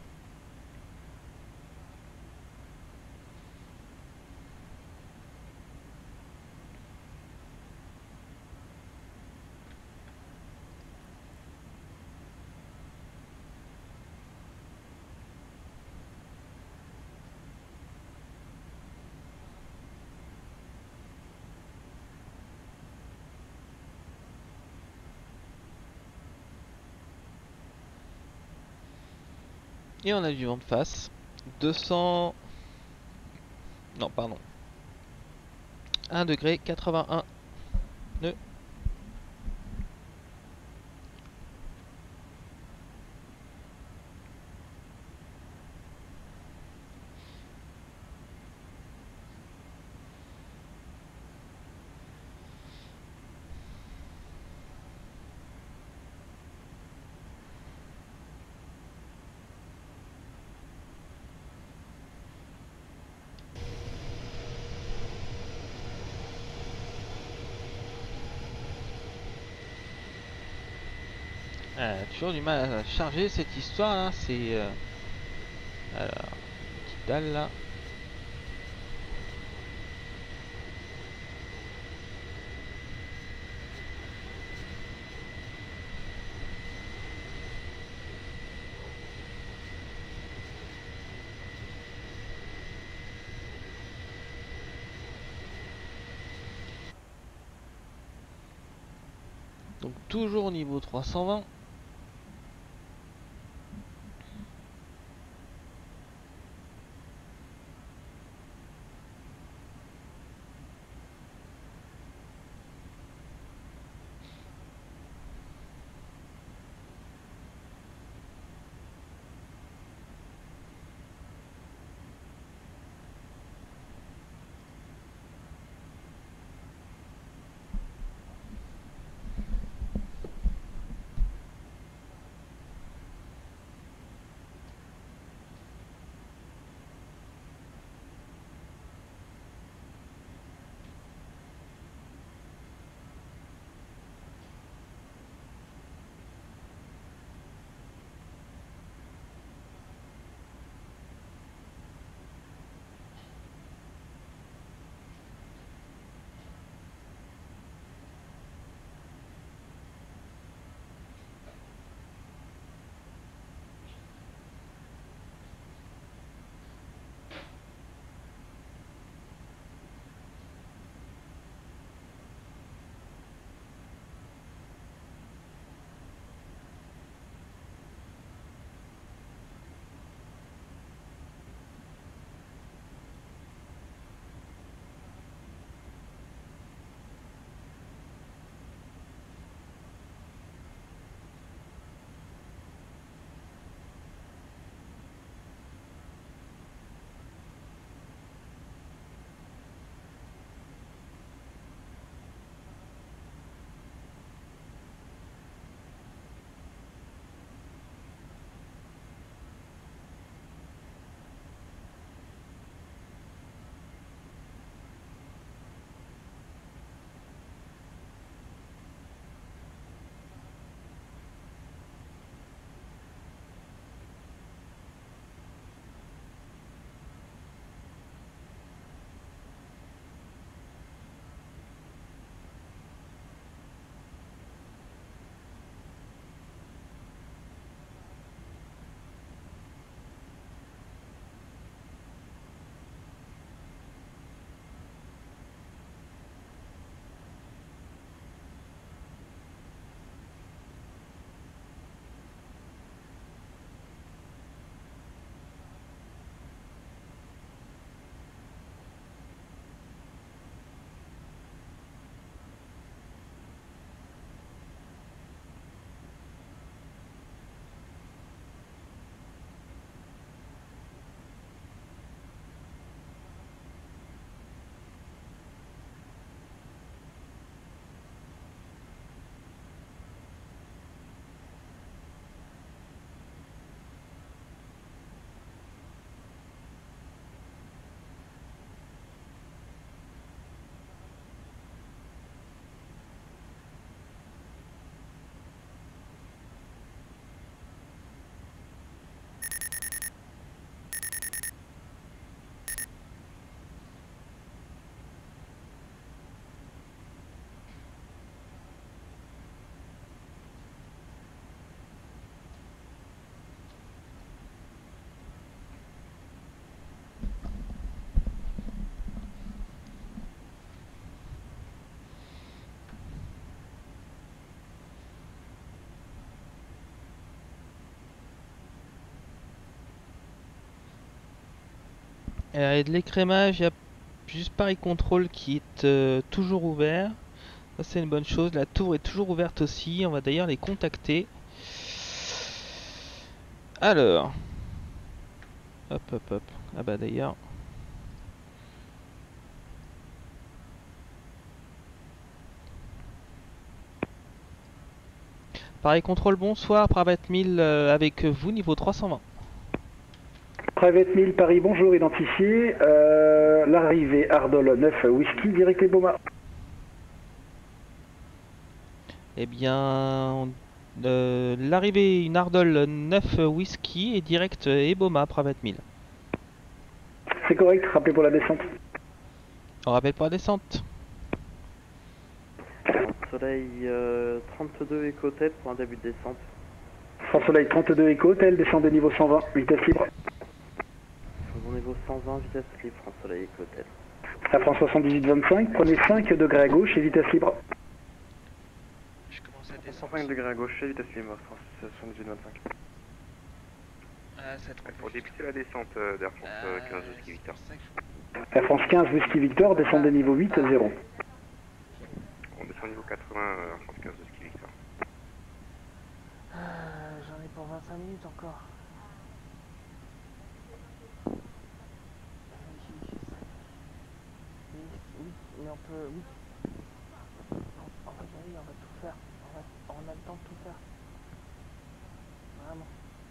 Et on a du vent de face. 200... Non, pardon. 1 degré 81 nœuds. Toujours du mal à charger cette histoire là, c'est alors, petite dalle là. Donc toujours au niveau 320. Et de l'écrémage, il y a juste Paris Control qui est toujours ouvert. Ça c'est une bonne chose. La tour est toujours ouverte aussi. On va d'ailleurs les contacter. Alors. Hop hop hop. Ah bah d'ailleurs. Paris Control, bonsoir. Private 1000 avec vous, niveau 320. Private 1000 Paris, bonjour, identifié. L'arrivée Ardol 9 Whisky, direct Eboma. Eh bien, l'arrivée une Ardol 9 Whisky et direct Eboma, Private 1000. C'est correct, rappelez pour la descente. On rappelle pour la descente. Soleil 32 éco-tête pour un début de descente. France Soleil 32 Eco, Hotel, descendez niveau 120, vitesse libre. Au niveau 120, vitesse libre, France Soleil éco-tête. À France 78-25, prenez 5 degrés à gauche et vitesse libre. Je commence à descendre. 105 degrés à gauche et vitesse libre, France 78-25. Pour débuter la descente d'Air France 15 Whisky Victor. Air France 15 Whisky Victor, descendez niveau 8-0. On descend niveau 80 Air France 15 Whisky Victor. J'en ai pour 25 minutes encore. Oui, mais on peut... Oui. On va y aller, on va tout faire. On a le temps de tout faire. Vraiment.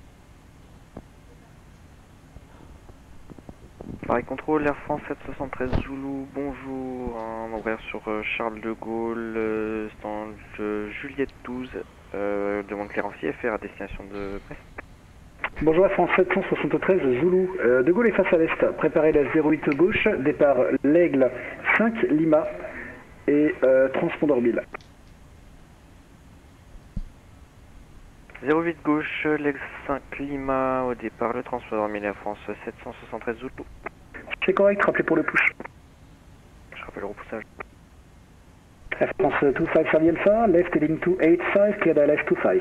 Paris Contrôle, Air France 773 Zulu, bonjour, un horaire sur Charles de Gaulle, stand Juliette 12, demande clairancier FR à destination de Brest. Bonjour Air France 773 Zulu, de Gaulle est face à l'est, préparez la 08 gauche, départ l'Aigle 5 Lima et transpondeur Bill. 08 gauche, l'Aigle 5 Lima, au départ le transpondeur Bill Air France 773 Zulu. C'est correct, rappelez pour le push. Je rappelle le repoussage. Air France 25 Charlie Alpha, left heading 285, clear the left 25.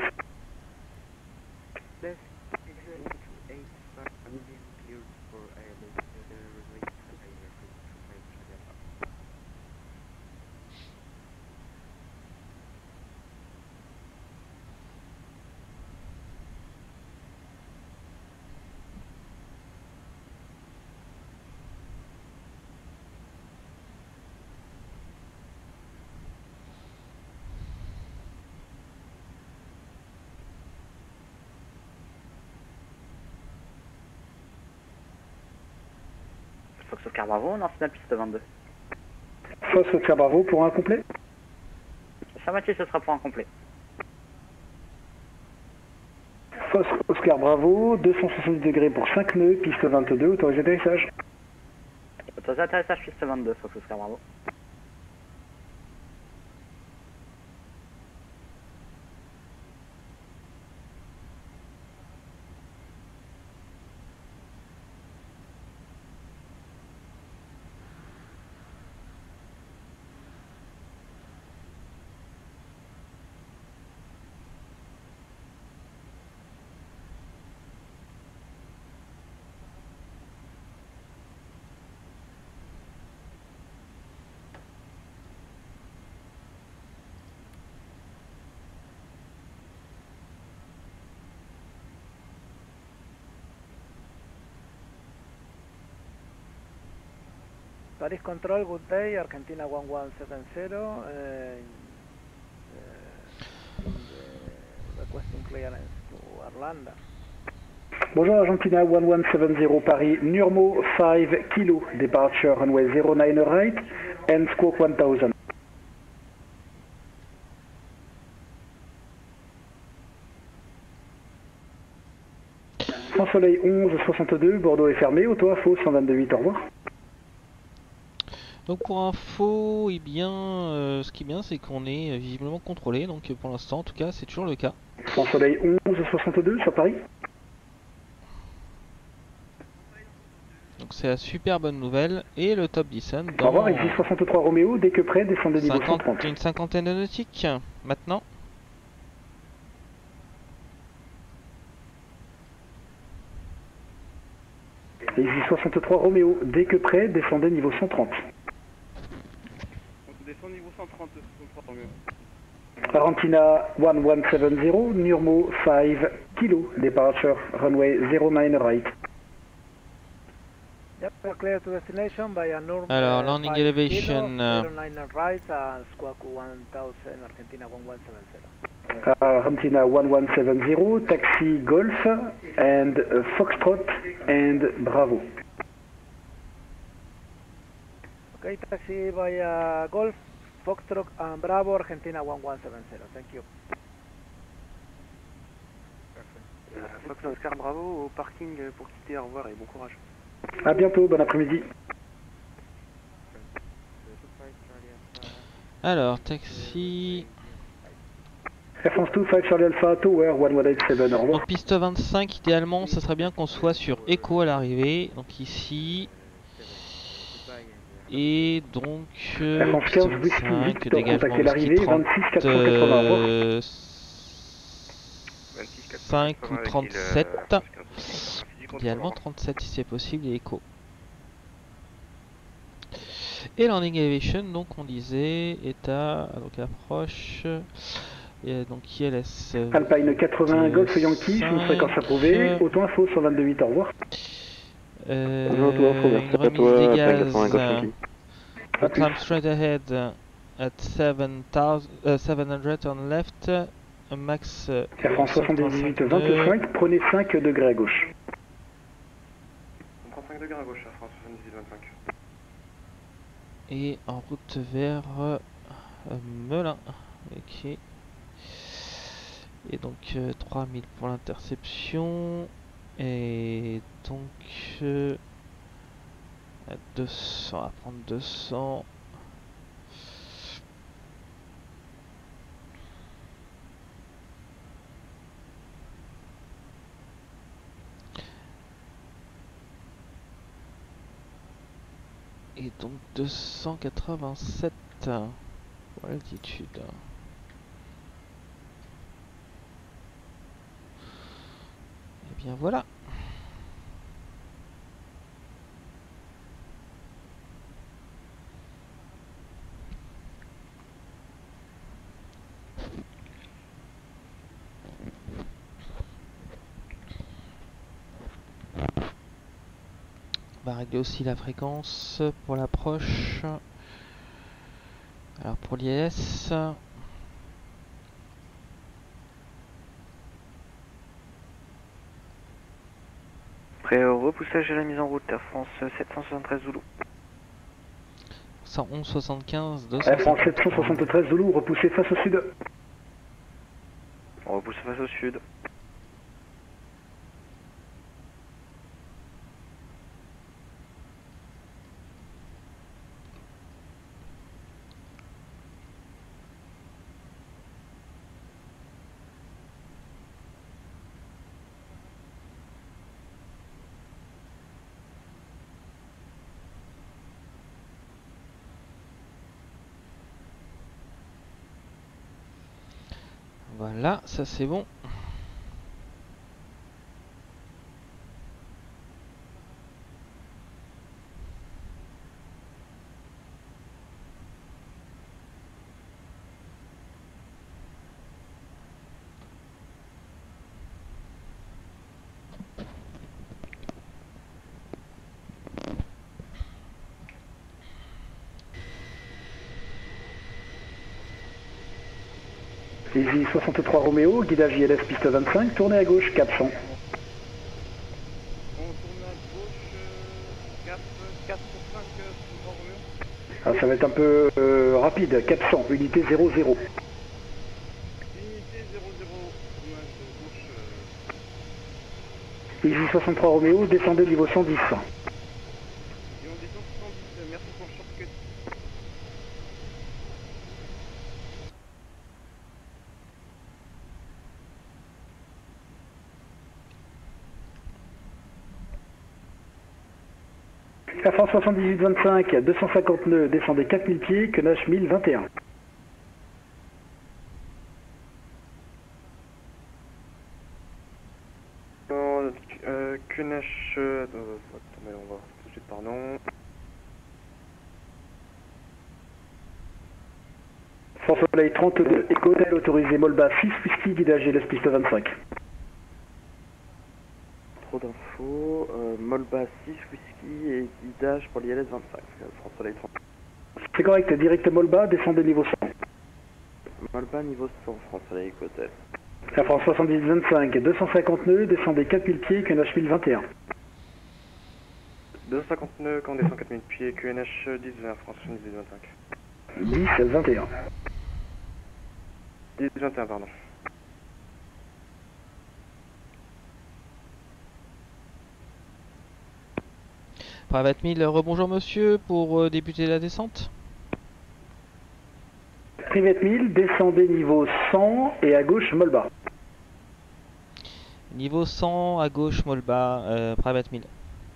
Fox Oscar Bravo, on en finale piste 22. Fox Oscar Bravo pour un complet. Chamatier, ce sera pour un complet. Fox Oscar Bravo, 270 degrés pour 5 nœuds, piste 22, autorisé d'atterrissage. Autorisé d'atterrissage piste 22, Fox Oscar Bravo. Paris Control, good day, Argentina 1170, requesting clearance to Arlanda. Bonjour Argentina 1170 Paris, Nurmo 5 kilo, departure runway 09 right, and squawk 1000. France Soleil 1162, Bordeaux est fermé, auto info 122.8, au revoir. Donc pour info, eh bien, ce qui est bien, c'est qu'on est visiblement contrôlé. Donc pour l'instant, en tout cas, c'est toujours le cas. France Soleil 1162 sur Paris. Donc c'est la super bonne nouvelle. Et le top descend dans... Au revoir, ici 63 Roméo, dès que prêt, descendez niveau 130. Une cinquantaine de nautiques, maintenant. Easy 63 Romeo, dès que prêt, descendez niveau 130. On descend niveau 130, 63 Romeo. Argentina 1170, Nurmo 5 kilo, departure, runway 09 right. Yep, we're clear to destination by a normal. Alors, landing elevation. 09 right and squawk 1000 Argentina 1170. Argentina 1170, taxi Golf and Foxtrot and Bravo. Okay, taxi by Golf, Foxtrot and Bravo, Argentina 1170. Thank you. Fox Oscar Bravo au parking pour quitter, au revoir et bon courage. À bientôt, bon après-midi. Alors, taxi. Air France 25 Charlie Alpha, Tower 1187, au revoir. Donc piste 25, idéalement, ça serait bien qu'on soit sur Echo à l'arrivée. Donc ici. Et donc... Air France 15, Whisky 8, contactez l'arrivée, 26 480, 5 ou 37. Idéalement 37 si c'est possible, et Echo. Et landing elevation, donc on disait, est à... donc approche... Et donc ILS... Alpine 80 Golf Yankee, une fréquence approuvée, auto-info sur 22.8, au revoir. Une remise des gaz... climb straight ahead at 700 on left, max... Air France 78 25, prenez 5 degrés à gauche. On prend 5 degrés à gauche, Air France 78 25. Et en route vers Melun. Ok. Et donc 3000 pour l'interception. Et donc 200, on va prendre 200. Et donc 287 pour l'altitude. Et bien voilà. On va régler aussi la fréquence pour l'approche. Alors pour l'ILS, Prêt au repoussage et la mise en route, Air France 773 Zulu. 111,75, 200. Air France 773 Zulu, repoussez face au sud. On repousse face au sud. Voilà, ça c'est bon. Easy 63 Romeo, guidage ILS piste 25, tournez à gauche 400. Ah, ça va être un peu rapide, 400, unité 00. Unité 00, Easy 63 Romeo, descendez niveau 110. Et on descend 110, merci pour le shortcut. Air France 78-25, 250 nœuds, descendez 4000 pieds, Quenache 1021. QNH, attendez, on va voir tout de suite, pardon. France Soleil 32, Echo Hotel autorisé Molba 6 Whisky, guidage GLS piste 25. Trop d'infos, Molba 6 Whisky et guidage pour l'ILS 25, France Soleil 30. C'est correct, direct Molba, descendez niveau 100. Molba niveau 100, France Soleil Echo Hotel. Air France 70-25, 250 nœuds, descendez 4000 pieds, QNH 1021. 250 nœuds, quand on descend 4000 pieds, QNH 10 vers France 70-25. 10-21. 10-21, pardon. Private 1000, rebonjour monsieur, pour débuter la descente. Private 1000, descendez niveau 100 et à gauche Molba. Niveau 100 à gauche Molba, Private 1000.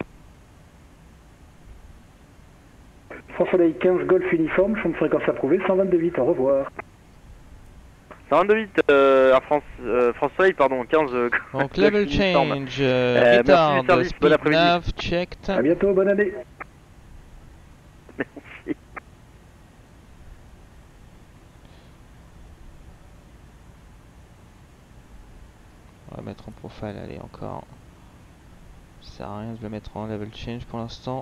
France Soleil 15, Golf uniforme, champ de fréquence approuvé, 122,8, au revoir. 122,8, à France Soleil, pardon, 15. Donc level change, retard, service, bon speed nav, checked. À bientôt, bonne année. Merci. On va mettre en profile, allez encore. Ça sert à rien de le mettre en level change pour l'instant.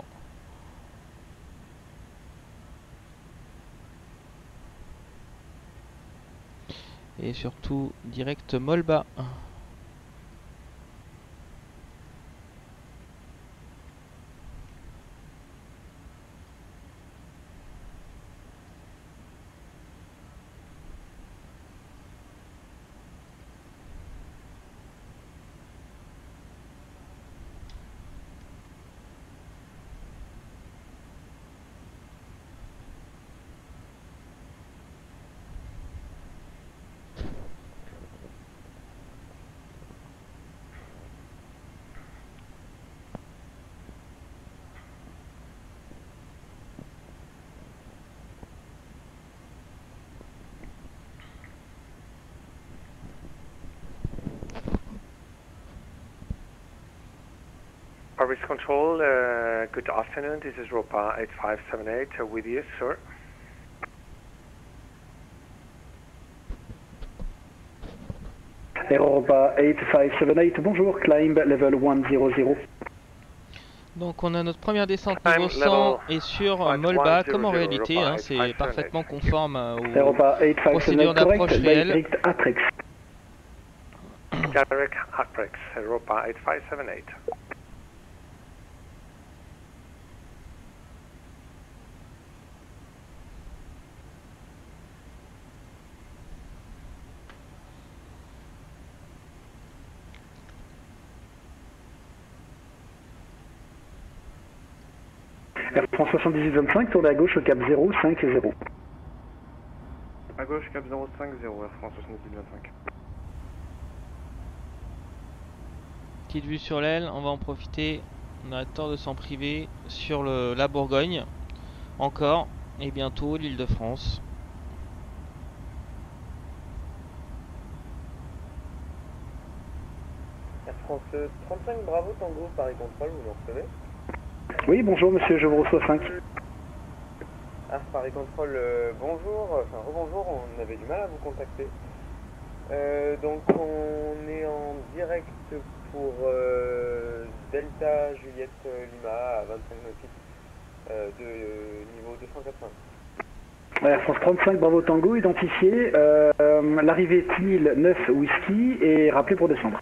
Et surtout direct Molba. Paris Control, good afternoon. This is Ropa 8578 with you, sir. Europa 8578, bonjour, climb level 100. Donc on a notre première descente niveau 100 et sur Molba, comme en réalité, hein, c'est parfaitement conforme aux procédures d'approche réelles. Direct Atrex, Europa 8578. Air France 7825, tournez à gauche au cap 050. À gauche, cap 050, Air France 7825. Petite vue sur l'aile, on va en profiter. On a tort de s'en priver sur la Bourgogne. Encore. Et bientôt l'Île-de-France. Air France 35, bravo, Tango, Paris Contrôle, vous nous recevez? Oui, bonjour monsieur, je vous reçois 5. Ah, Paris Contrôle, bonjour, enfin rebonjour, on avait du mal à vous contacter. Donc on est en direct pour Delta Juliette Lima à 25 nautiques de niveau 285. Air France 35, bravo Tango, identifié. L'arrivée Tinil 9 Whisky et rappelé pour descendre.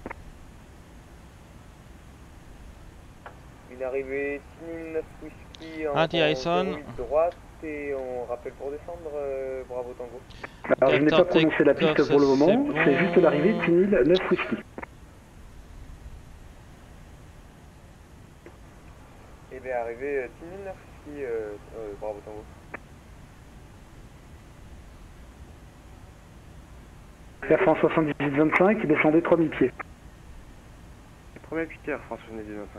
Une arrivée Tinil 9 Whisky en Harrison. Droite et on rappelle pour descendre, bravo Tango. Alors je n'ai pas prononcé la piste pour le moment, c'est juste l'arrivée Tinil 9 Whisky. Et bien arrivé Tinil 9 Whisky, bravo Tango. Air France 7825, descendez 3000 pieds. Premier pied, Air France 7825.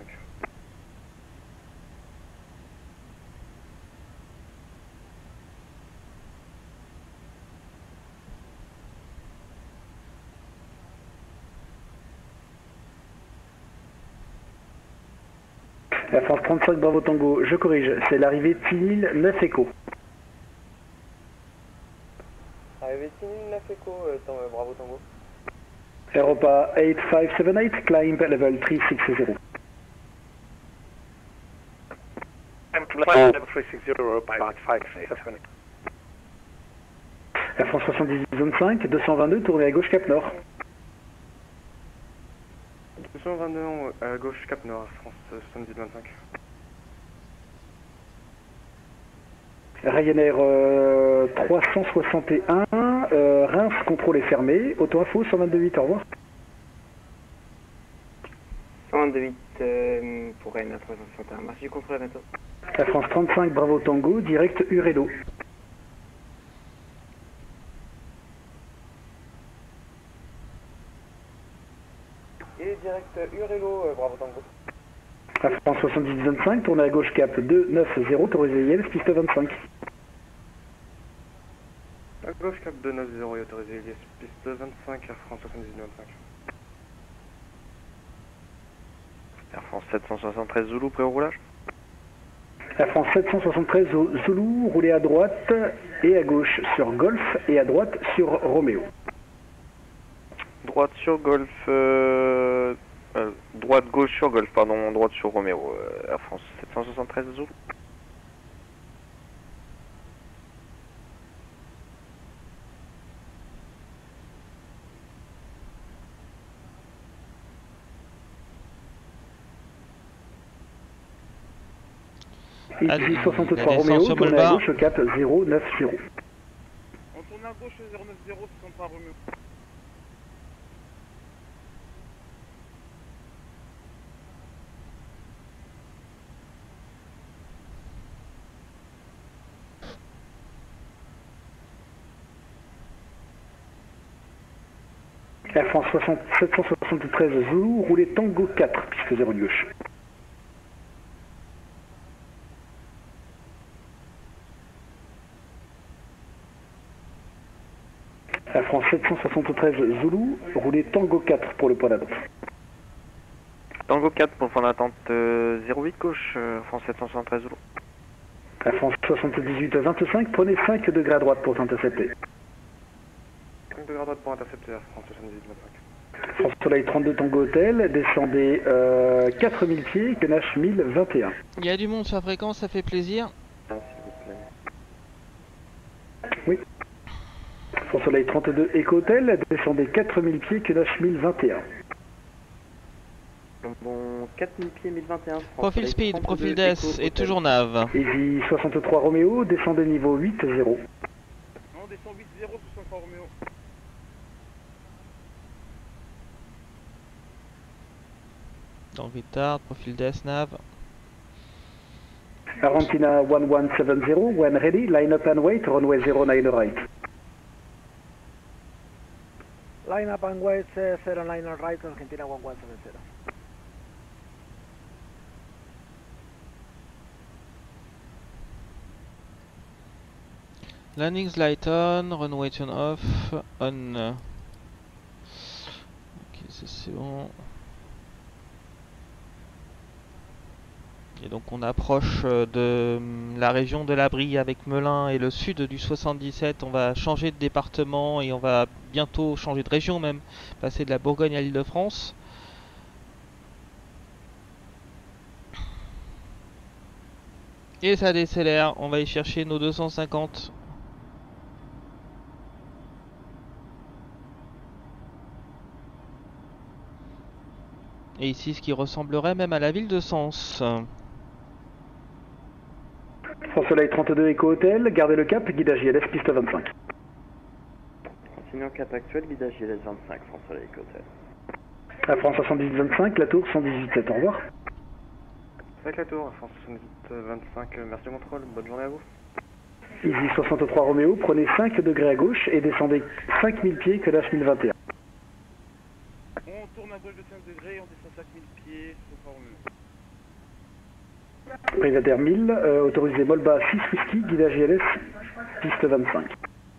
Air France 35 Bravo Tango, je corrige, c'est l'arrivée Tinil 9 Echo. Arrivée Tinil 9 Echo, Bravo Tango. Europa 8578, climb level 360. Level 360, Europa 8578. Air France 70 zone 5, 222, tournez à gauche Cap Nord. 222 à gauche Cap Nord, France 70-25. Ryanair 361, Reims, contrôle est fermé. Auto-info 122.8, au revoir. 122.8 pour Ryanair 361. Merci du contrôle, à bientôt. Air France 35 Bravo Tango, direct Urelo. Et direct Urelo, Bravo Tango. Air France 70-25, tournez à gauche Cap 290, autorisé IELTS, piste 25. À gauche Cap 290 et autorisé IELTS, piste 25, Air France 70-25. Air France 773 Zulu, prêt au roulage. Air France 773 Zulu, roulez à droite et à gauche sur Golf et à droite sur Roméo. Droite sur Golf, droite-gauche sur Golf, pardon, droite sur Roméo, Air France 773 Zulu. Et 63 Roméo, tournez à gauche cap 090. On tourne à gauche 090, 63 Roméo. Air France 773 Zulu, roulez Tango 4, piste 0 de gauche. Air France 773 Zulu, roulez Tango 4 pour le point d'attente. Tango 4 pour le point d'attente 08 gauche, France 773 Zulu. Air France 78-25, prenez 5 degrés à droite pour s'intercepter. 5 degrés à droite pour intercepter Air France 78-25. France Soleil 32 Tango Hôtel, descendez 4000 pieds, Kenash 1021. Il y a du monde sur la fréquence, ça fait plaisir. Oui. France Soleil 32 Eco Hôtel, descendez 4000 pieds, Kenash 1021. Bon, 4000 pieds, 1021. Profil speed, profil DES et toujours nav. Easy 63 Roméo, descendez niveau 8-0. Non, on descend 8-0, 63 Roméo. Donc retard, profil DES nav. Argentina 1170, when ready, line up and wait, runway 09 right. Line up and wait 09 right, Argentina 1170. Landings light on, runway turn off, on. Ok, ça c'est bon. Et donc on approche de la région de la Brie avec Melun et le sud du 77. On va changer de département et on va bientôt changer de région même, passer de la Bourgogne à l'Île-de-France. Et ça décélère, on va y chercher nos 250. Et ici ce qui ressemblerait même à la ville de Sens. France Soleil 32 Eco Hôtel, gardez le cap, guidage ILS piste 25. Continuons cap actuel, guidage ILS 25, France Soleil Eco Hôtel. À France 78-25, la tour 118-7, au revoir. Avec la tour, France 78-25, merci du contrôle, bonne journée à vous. Easy 63 Roméo, prenez 5 degrés à gauche et descendez 5000 pieds, Kenash 1021. On tourne à gauche de 5 degrés, on descend 5000 pieds, 63 Roméo. Privateer 1000, autorisé Molba 6 Whisky, guidage ILS, piste 25.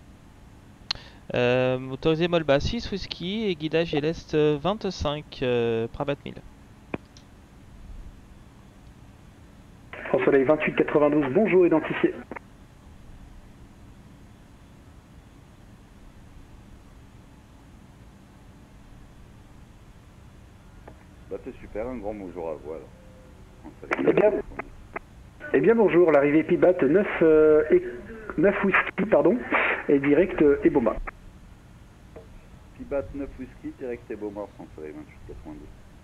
Autorisé Molba 6 Whisky et guidage ILS 25, Pravat 1000. France Soleil 2892, bonjour, identifié. Bah c'est super, un grand bonjour à vous alors. Eh bien bonjour, l'arrivée Pibat 9 whisky pardon, et direct Eboma. Pibat 9 whisky, direct Eboma, France Soleil 2892.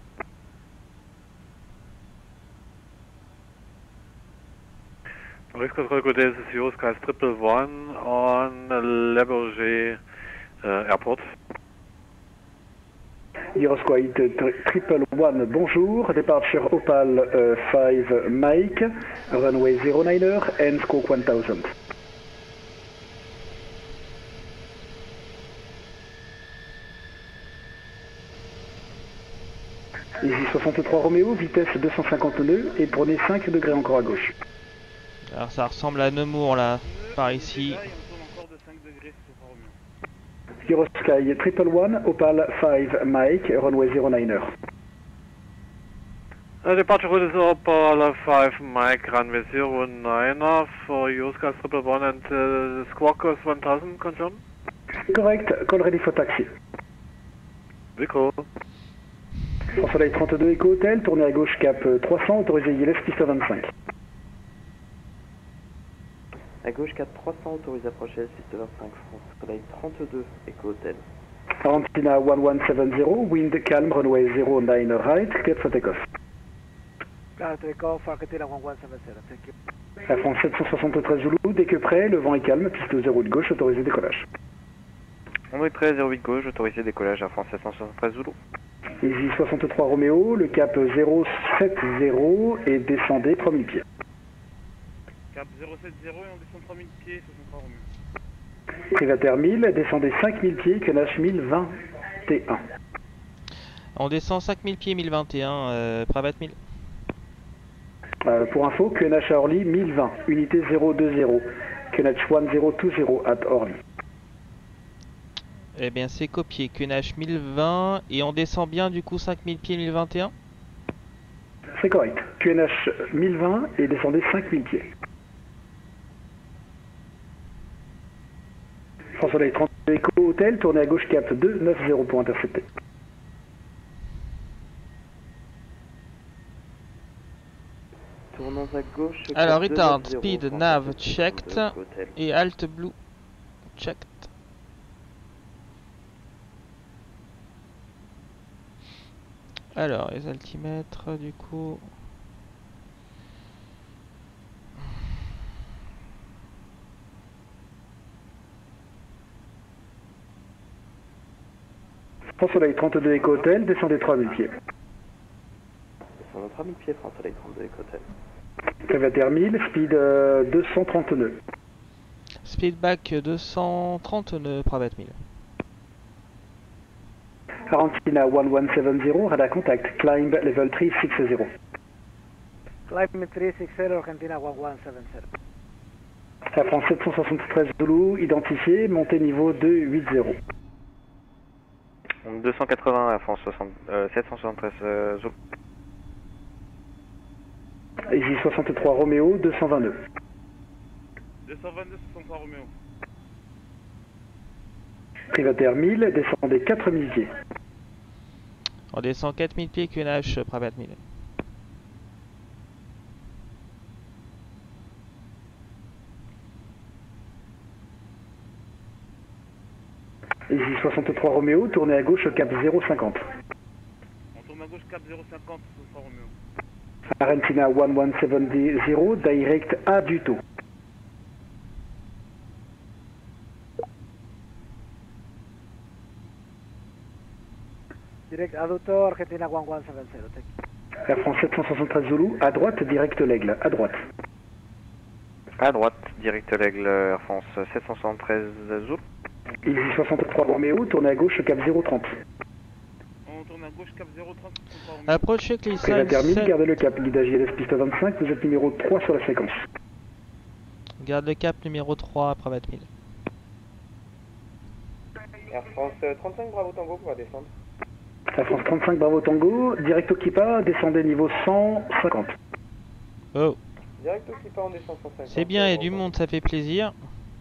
Paris Control Côté, this is Eurosky 111 on Leberger Airport. Eurosky 111, bonjour, departure Opal 5 Mike, runway 09er and scope 1000. Easy 63 Romeo, vitesse 250 nœuds et prenez 5 degrés encore à gauche. Alors ça ressemble à Nemours là, par ici. Eurosky 111, Opal 5 Mike, runway 09er. Departure route is Opal 5 Mike, runway 09er for Eurosky 111 and Squawkers 1000, confirm? Correct, call ready for taxi. Véco. France Soleil 32 Eco Hotel, tournez à gauche cap 300, autorisé ILS piste 25. À gauche 4 300, autorisé approcher piste 25, France Soleil 32 Eco Hotel. Argentina 1170, wind calm, runway 09 right, cleared for takeoff. Takeoff, Argentina 1170, thank you. Air France 773 Zulu, dès que prêt, le vent est calme, piste 08 gauche, autorisé décollage. On est prêt, 08 gauche, autorisé décollage Air France 773 Zulu. Easy 63 Romeo, le cap 070 et descendez 3000 pieds. Cap 070 et on descend 3000 pieds, 63 Romeo. Privateur 1000, descendez 5000 pieds, QNH 1021. On descend 5000 pieds 1021, Pravat 1000. Pour info, QNH à Orly 1020, unité 020, QNH 1020 at Orly. Eh bien c'est copié, QNH 1020 et on descend bien du coup 5000 pieds 1021. C'est correct, QNH 1020 et descendez 5000 pieds. France Soleil 30 Eco Hotel, tournez à gauche cap 290 pour intercepter. Tournons à gauche. Alors retard, speed, nav checked et alt blue checked. Alors les altimètres du coup. France Soleil 32 Eco Hotel, descendez 3000 pieds. Descendons 3000 pieds, France Soleil 32 Eco Hotel. Privateur 1000, speed 230 nœuds. Speedback 230 nœuds, Pravat 1000. Argentina 1170, radar contact, climb level 360. Climb 360, Argentina 1170. Air France 773 Zulu, identifié, montée niveau 280. 280 Air France 773 Zulu. Easy 63 Romeo, 222. 222, 63 Romeo. Privateur 1000, descendez 4000 pieds. On descend 4000 pieds QNH, Pravat 1000. Easy 63 Romeo, tournez à gauche cap 050. On tourne à gauche cap 050, 63 Romeo. Argentina 1170, direct à Duto. Direct Aduto, Argentina 1170, thank you. Air France 773 Zulu, à droite, direct l'Aigle, à droite. À droite, direct l'Aigle, Air France 773 Zulu. Easy 63 Romeo, tournez à gauche cap 030. On tourne à gauche cap 030, 63 Romeo. Approchez Clisson. Privateur 1000, gardez le cap, guidage ILS piste 25, vous êtes numéro 3 sur la séquence. Garde le cap numéro 3, Pravat 1000. Air France 35 Bravo Tango pour descendre. Air France 35 Bravo Tango, direct Okipa, descendez niveau 150. Oh. Direct aussi pas en descend 150. C'est bien, il y a du monde, ça fait plaisir.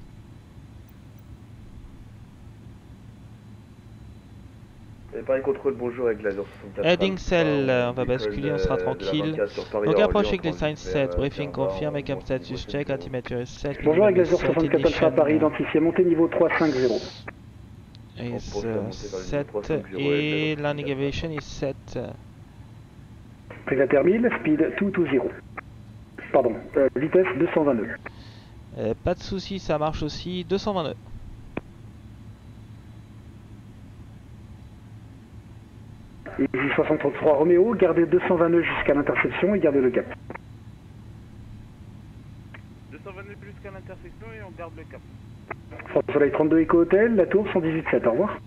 Et Paris Contrôle, bonjour avec Glazor 64. Heading cell, on va basculer, on sera tranquille. Donc approche avec les signs set, briefing confirme, make up status check, altimeter is set. Bonjour avec Glazor 64 Alpha Paris, identifié, montée niveau 350. Is set et landing aviation is set. Privateur 1000, speed 220. Pardon, vitesse 220 nœuds. Pas de soucis, ça marche aussi, 220 nœuds. Easy 63 Roméo, gardez 220 nœuds jusqu'à l'intersection et gardez le cap. 220 nœuds jusqu'à l'intersection et on garde le cap. France Soleil 32 Eco Hotel, la tour 118.7, au revoir.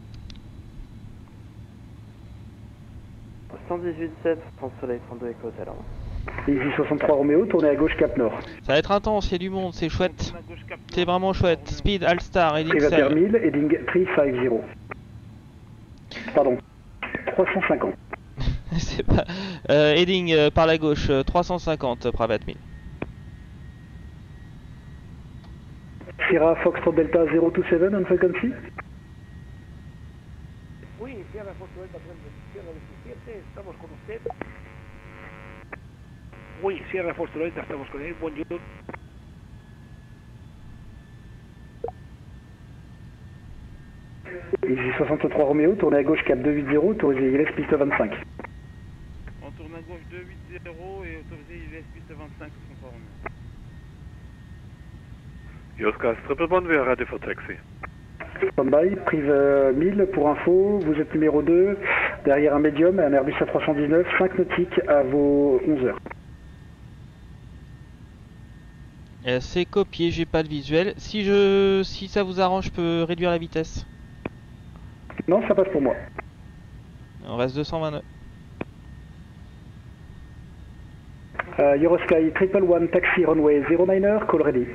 118.7, France Soleil 32 Eco Hotel, au revoir. Easy 63 Roméo, tournez à gauche cap nord. Ça va être intense, il y a du monde, c'est chouette. C'est vraiment chouette. Speed, Allstar, heading Privateur cell. 1000, heading 350. Pardon, 350. C'est pas... heading par la gauche, 350, Private 1000. Sierra Foxtrot Delta 027 on frequency. Oui, Sierra Foxtrot Delta 027, estamos con usted. Oui, Sierra Foxtrot Delta, estamos con él, bonjour. Easy 63 Roméo, tournez à gauche cap 280, autorisé ILS piste 25. On tourne à gauche 280 et autorisé ILS piste 25 au centre Roméo. Oscar Triple Bond, we are ready for taxi. Standby, prive 1000 pour info, vous êtes numéro 2, derrière un médium, un Airbus A319, 5 nautiques à vos 11 heures. C'est copié, j'ai pas de visuel. Si ça vous arrange, je peux réduire la vitesse. Non, ça passe pour moi. On reste 220 nœuds. Eurosky Triple One Taxi Runway 09er, call ready.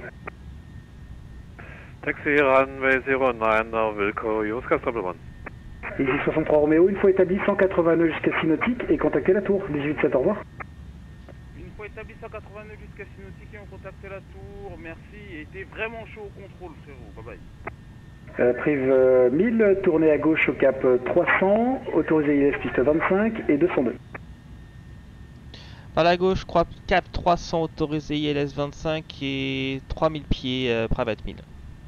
Taxi runway 09, Wilco, Oscar Triple One. Easy 63 Roméo, une fois établi 180 nœuds jusqu'à 6 nautiques et contactez la tour, 18-7, au revoir. Une fois établi 180 nœuds jusqu'à 6 nautiques et on contacte la tour, merci. Et t'es vraiment chaud au contrôle, frérot, bye bye. Prive 1000, tournez à gauche au cap 300, autorisé ILS piste 25 et 202. Par la gauche, cap 300, autorisé ILS 25 et 3000 pieds, Private 1000.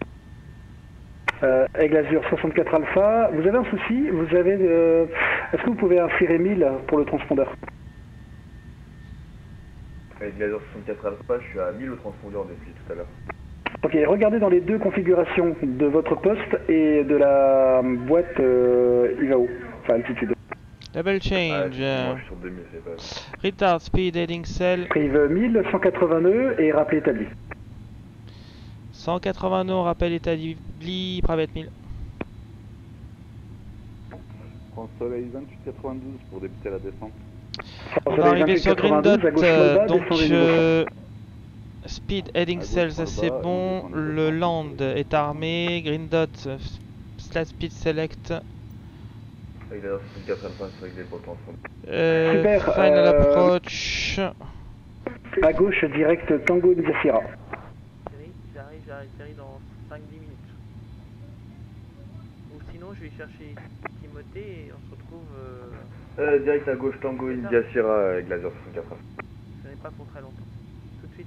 Aigle Azur 64 Alpha, vous avez un souci, vous avez... Est-ce que vous pouvez insérer 1000 pour le transpondeur? Aigle Azur 64 Alpha, je suis à 1000 au transpondeur depuis tout à l'heure. Ok, regardez dans les deux configurations de votre poste et de la boîte IVAO, enfin altitude. Double change. Moi je suis sur 2000, c'est pas... Retard speed heading cell. Prive 1000, 180 nœuds et rappel établi. 180 nœuds, rappel établi, Private 1000. France Soleil 2892 pour débuter la descente. On va arriver sur Green Dot, donc speed heading cell, ça c'est bon. Le land est armé. Green Dot, speed select. Aigle Azur 64 Alpha, c'est réglé pour le transpondeur. Super, final approach. À gauche, direct Tango India Sierra. J'arrive dans 5-10 minutes. Ou sinon, je vais chercher Timothée et on se retrouve... Direct à gauche Tango India Sierra avec Glazor 64 Alpha. Ce n'est pas pour très longtemps. Tout de suite.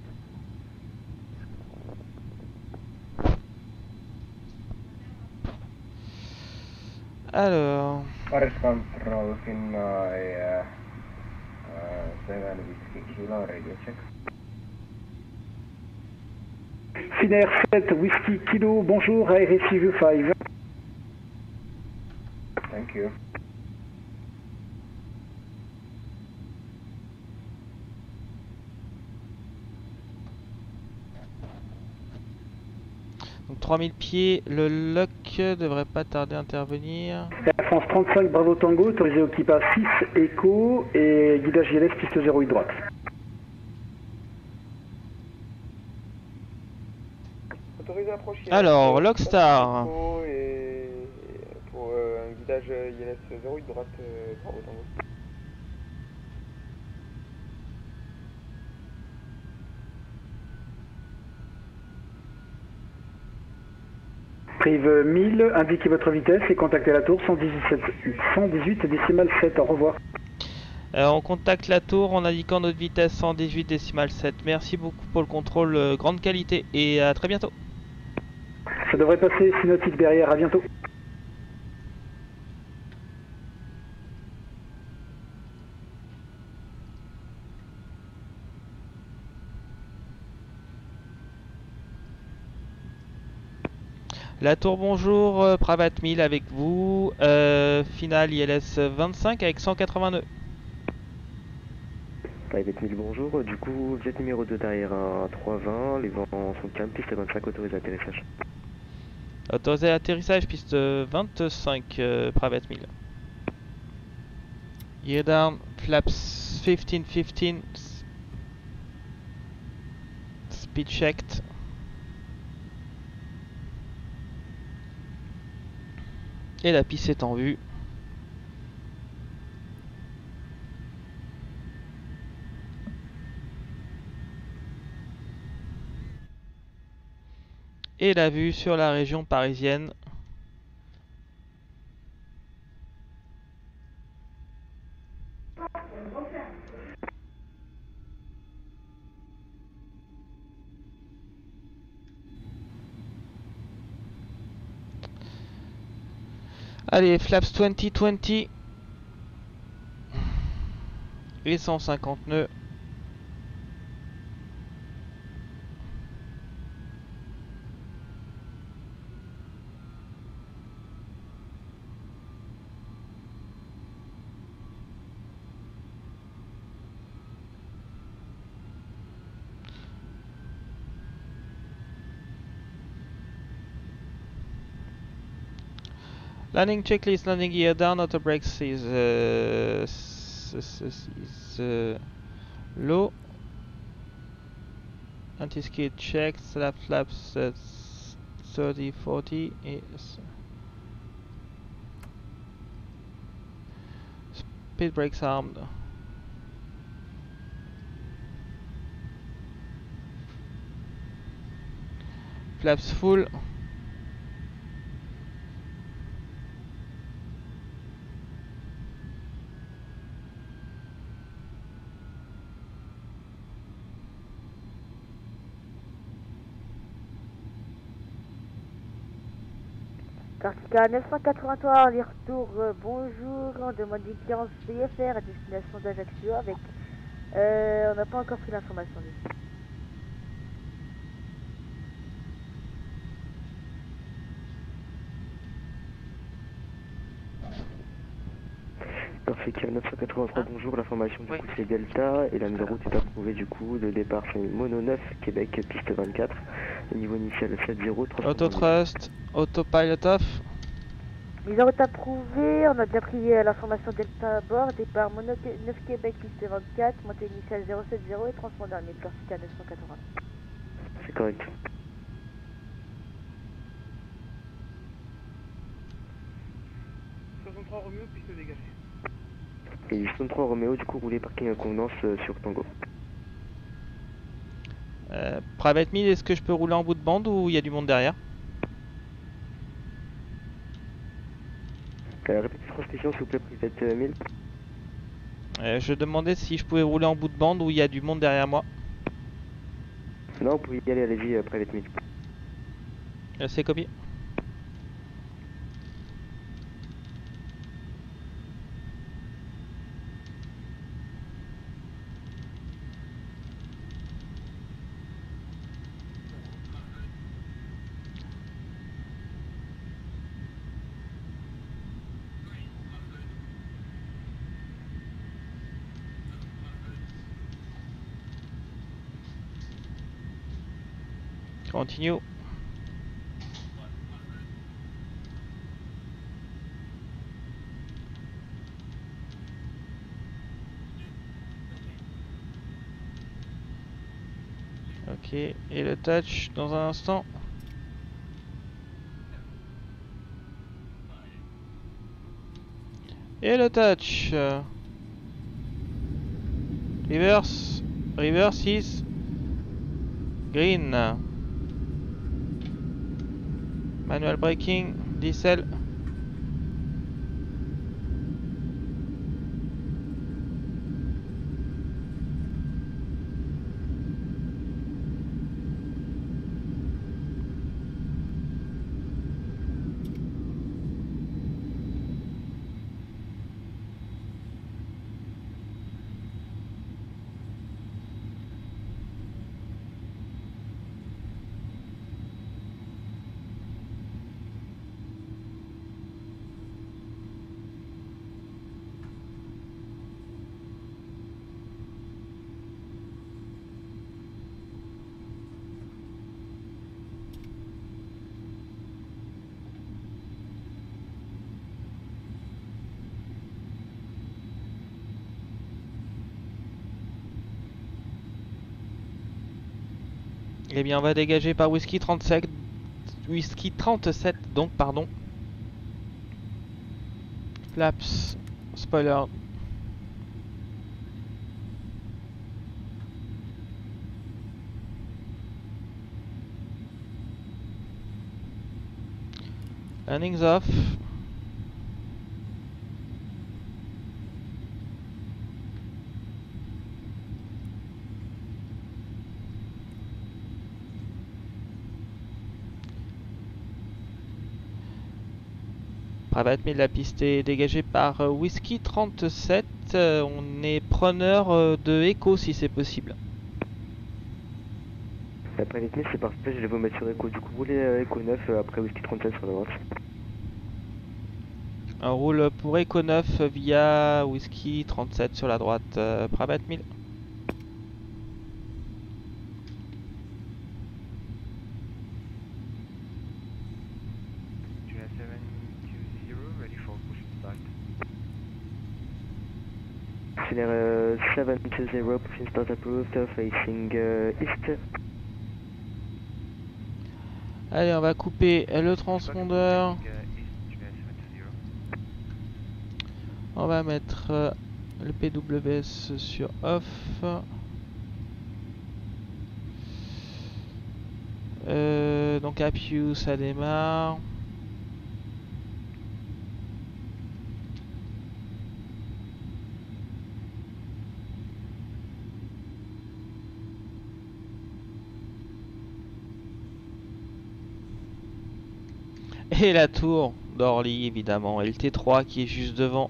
Alors... Paris Control, Finnair 7 Whiskey Kilo, radio check. Finnair 7 Whiskey Kilo, bonjour, I receive you 5. Thank you. Donc 3000 pieds, le lock devrait pas tarder à intervenir. Air France 35 Bravo Tango, autorisé au Kipa 6 Echo et guidage ILS piste 08 droite. Autorisé à approcher. Alors, Lockstar. Et pour un guidage ILS 08 droite, Bravo Tango. Prive 1000, indiquez votre vitesse et contactez la tour 118,7. Au revoir. On contacte la tour en indiquant notre vitesse 118,7. Merci beaucoup pour le contrôle, grande qualité, et à très bientôt. Ça devrait passer, Synoptique derrière, à bientôt. La tour, bonjour, Pravat 1000 avec vous, finale ILS 25 avec 180 nœuds. Private 1000, bonjour, du coup, jet numéro 2 derrière un 320, les vents sont calmes, piste 25, autorisé atterrissage. Autorisé atterrissage, piste 25, Pravat 1000. Gear down, flaps 15-15, speed checked. Et la piste est en vue. Et la vue sur la région parisienne. Allez, flaps 20-20 et 150 nœuds. Landing checklist, landing gear down, auto brakes is low. Anti-skid checked, flaps 30-40 is speed brakes armed. Flaps full. Corsica 983, aller-retour, bonjour, on demande une clearance VFR à destination d'Ajaccio avec... on n'a pas encore pris l'information dessus. Corsica 983, bonjour, l'information du coup c'est Delta et la mise en route est approuvée du coup, le départ c'est Mono 9, Québec, piste 24, le niveau initial 7-0, Autotrust, autopilot off. Mise en route approuvée, on a déjà pris l'information Delta à bord, départ Mono 9 Québec, piste 24, montée initiale 070 et transpondeur 1000, Corsica 980. C'est correct. Romeo, piste dégagée. Et 63 Romeo, du coup, roulé parking à convenance sur Tango. Private 1000, est-ce que je peux rouler en bout de bande ou il y a du monde derrière? Répétez transmission s'il vous plaît, Private 1000. Je demandais si je pouvais rouler en bout de bande ou il y a du monde derrière moi. Non, vous pouvez y aller, allez-y, Private 1000. C'est copié. Continue. Ok, et le touch dans un instant. Et le touch. Reverse. Reverse is green. Manual braking, diesel. Eh bien, on va dégager par Whisky 37, donc, pardon. Flaps, spoiler. Landings off. Private 1000, la piste est dégagée par Whisky 37. On est preneur de Echo si c'est possible. La Private 1000 c'est parfait, je vais vous mettre sur Echo. Du coup, roulez Echo 9 après Whisky 37 sur la droite. On roule pour Echo 9 via Whisky 37 sur la droite. Private 1000. Accélère 720, pushing start approved, facing east. Allez, on va couper le transpondeur. On va mettre le PWS sur off. Donc APU ça démarre. Et la tour d'Orly évidemment, et le T3 qui est juste devant.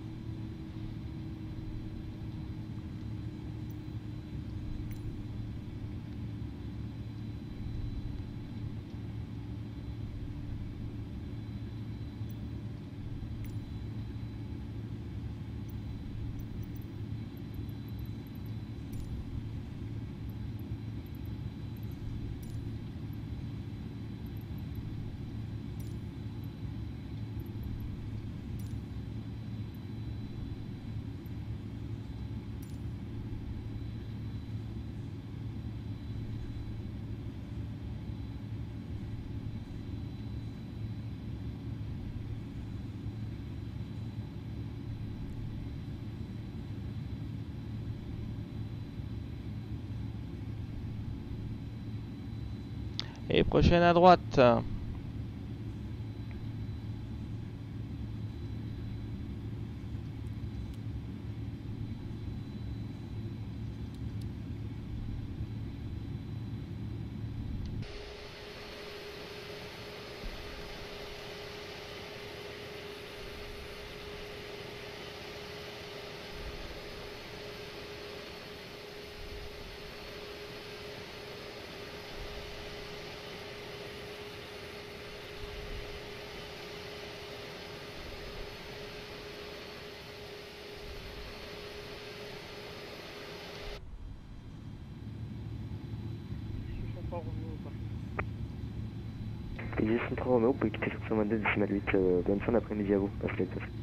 Et prochaine à droite. Les 103 Romeo, vous pouvez quitter sur 122 décimal 8. Bonne fin d'après-midi à vous. Passez les deux.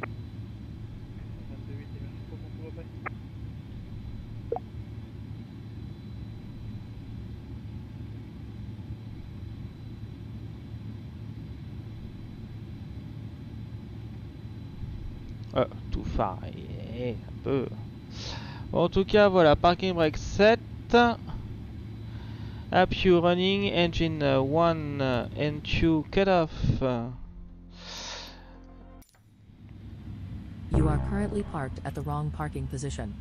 Tout faré un peu. Bon, en tout cas, voilà, parking break 7. Up you running, engine 1 and 2 cut off. You are currently parked at the wrong parking position.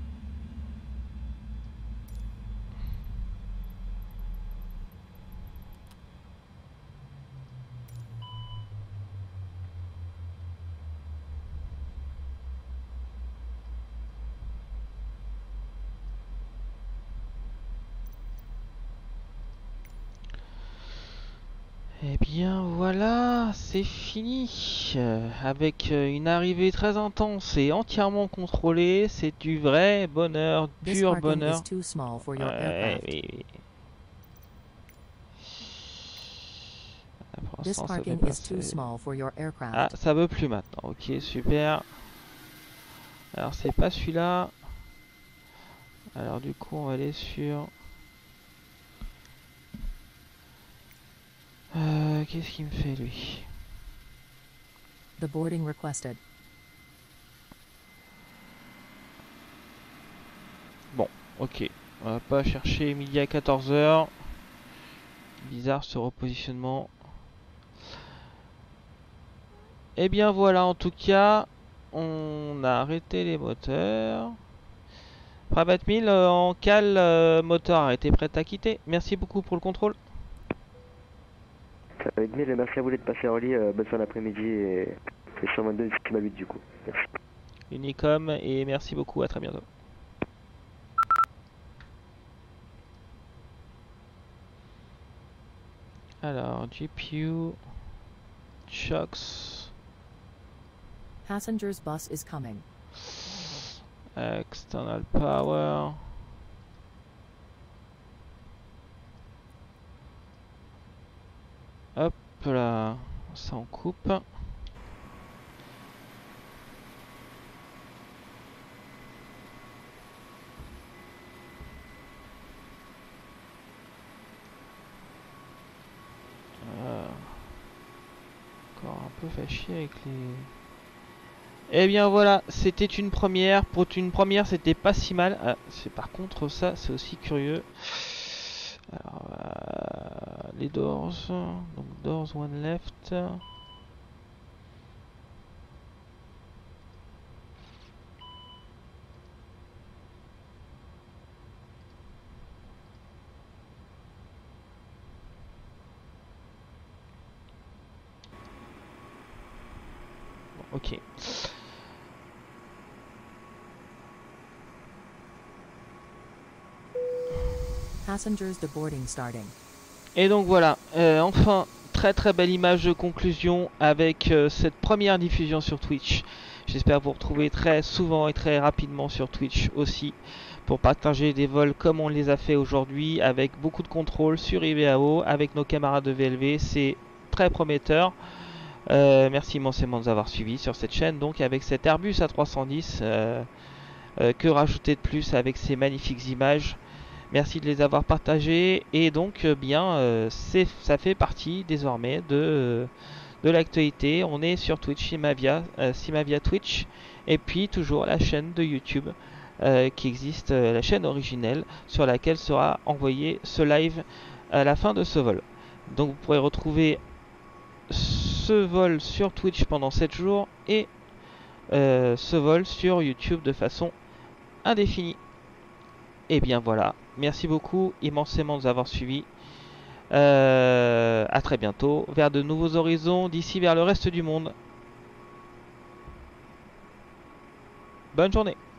Eh bien voilà, c'est fini. Avec une arrivée très intense et entièrement contrôlée, c'est du vrai bonheur, pur bonheur. Oui. Ah, ça veut plus maintenant. Ok, super. Alors c'est pas celui-là. Alors du coup on va aller sur... qu'est-ce qu'il me fait lui? The boarding requested. Bon, ok. On va pas chercher midi à 14h. Bizarre ce repositionnement. Et bien voilà, en tout cas, on a arrêté les moteurs. Prabat 1000 en cale, moteur arrêté, prêt à quitter. Merci beaucoup pour le contrôle. Avec 1000 et merci à vous d'être passé en lit, bonne fin d'après-midi et 122 8 du coup. Merci. Unicom et merci beaucoup, à très bientôt. Alors, GPU, shocks. Passenger's bus is coming. External power. Hop là, ça en coupe. Encore un peu fait chier avec les... Eh bien voilà, c'était une première. Pour une première, c'était pas si mal. Ah, par contre, ça, c'est aussi curieux. Alors, les doors. Donc, doors one left. Bon, ok. Passengers deboarding starting. Et donc voilà, enfin, très belle image de conclusion avec cette première diffusion sur Twitch. J'espère vous retrouver très souvent et très rapidement sur Twitch aussi pour partager des vols comme on les a fait aujourd'hui avec beaucoup de contrôle sur IVAO avec nos camarades de VLV. C'est très prometteur. Merci immensément de nous avoir suivis sur cette chaîne. Donc avec cet Airbus A310, que rajouter de plus avec ces magnifiques images? Merci de les avoir partagés et donc bien ça fait partie désormais de l'actualité. On est sur Twitch, Simavia Twitch et puis toujours la chaîne de YouTube qui existe, la chaîne originelle sur laquelle sera envoyé ce live à la fin de ce vol. Donc vous pourrez retrouver ce vol sur Twitch pendant 7 jours et ce vol sur YouTube de façon indéfinie. Et bien voilà, merci beaucoup immensément de nous avoir suivis. À très bientôt vers de nouveaux horizons, d'ici vers le reste du monde. Bonne journée.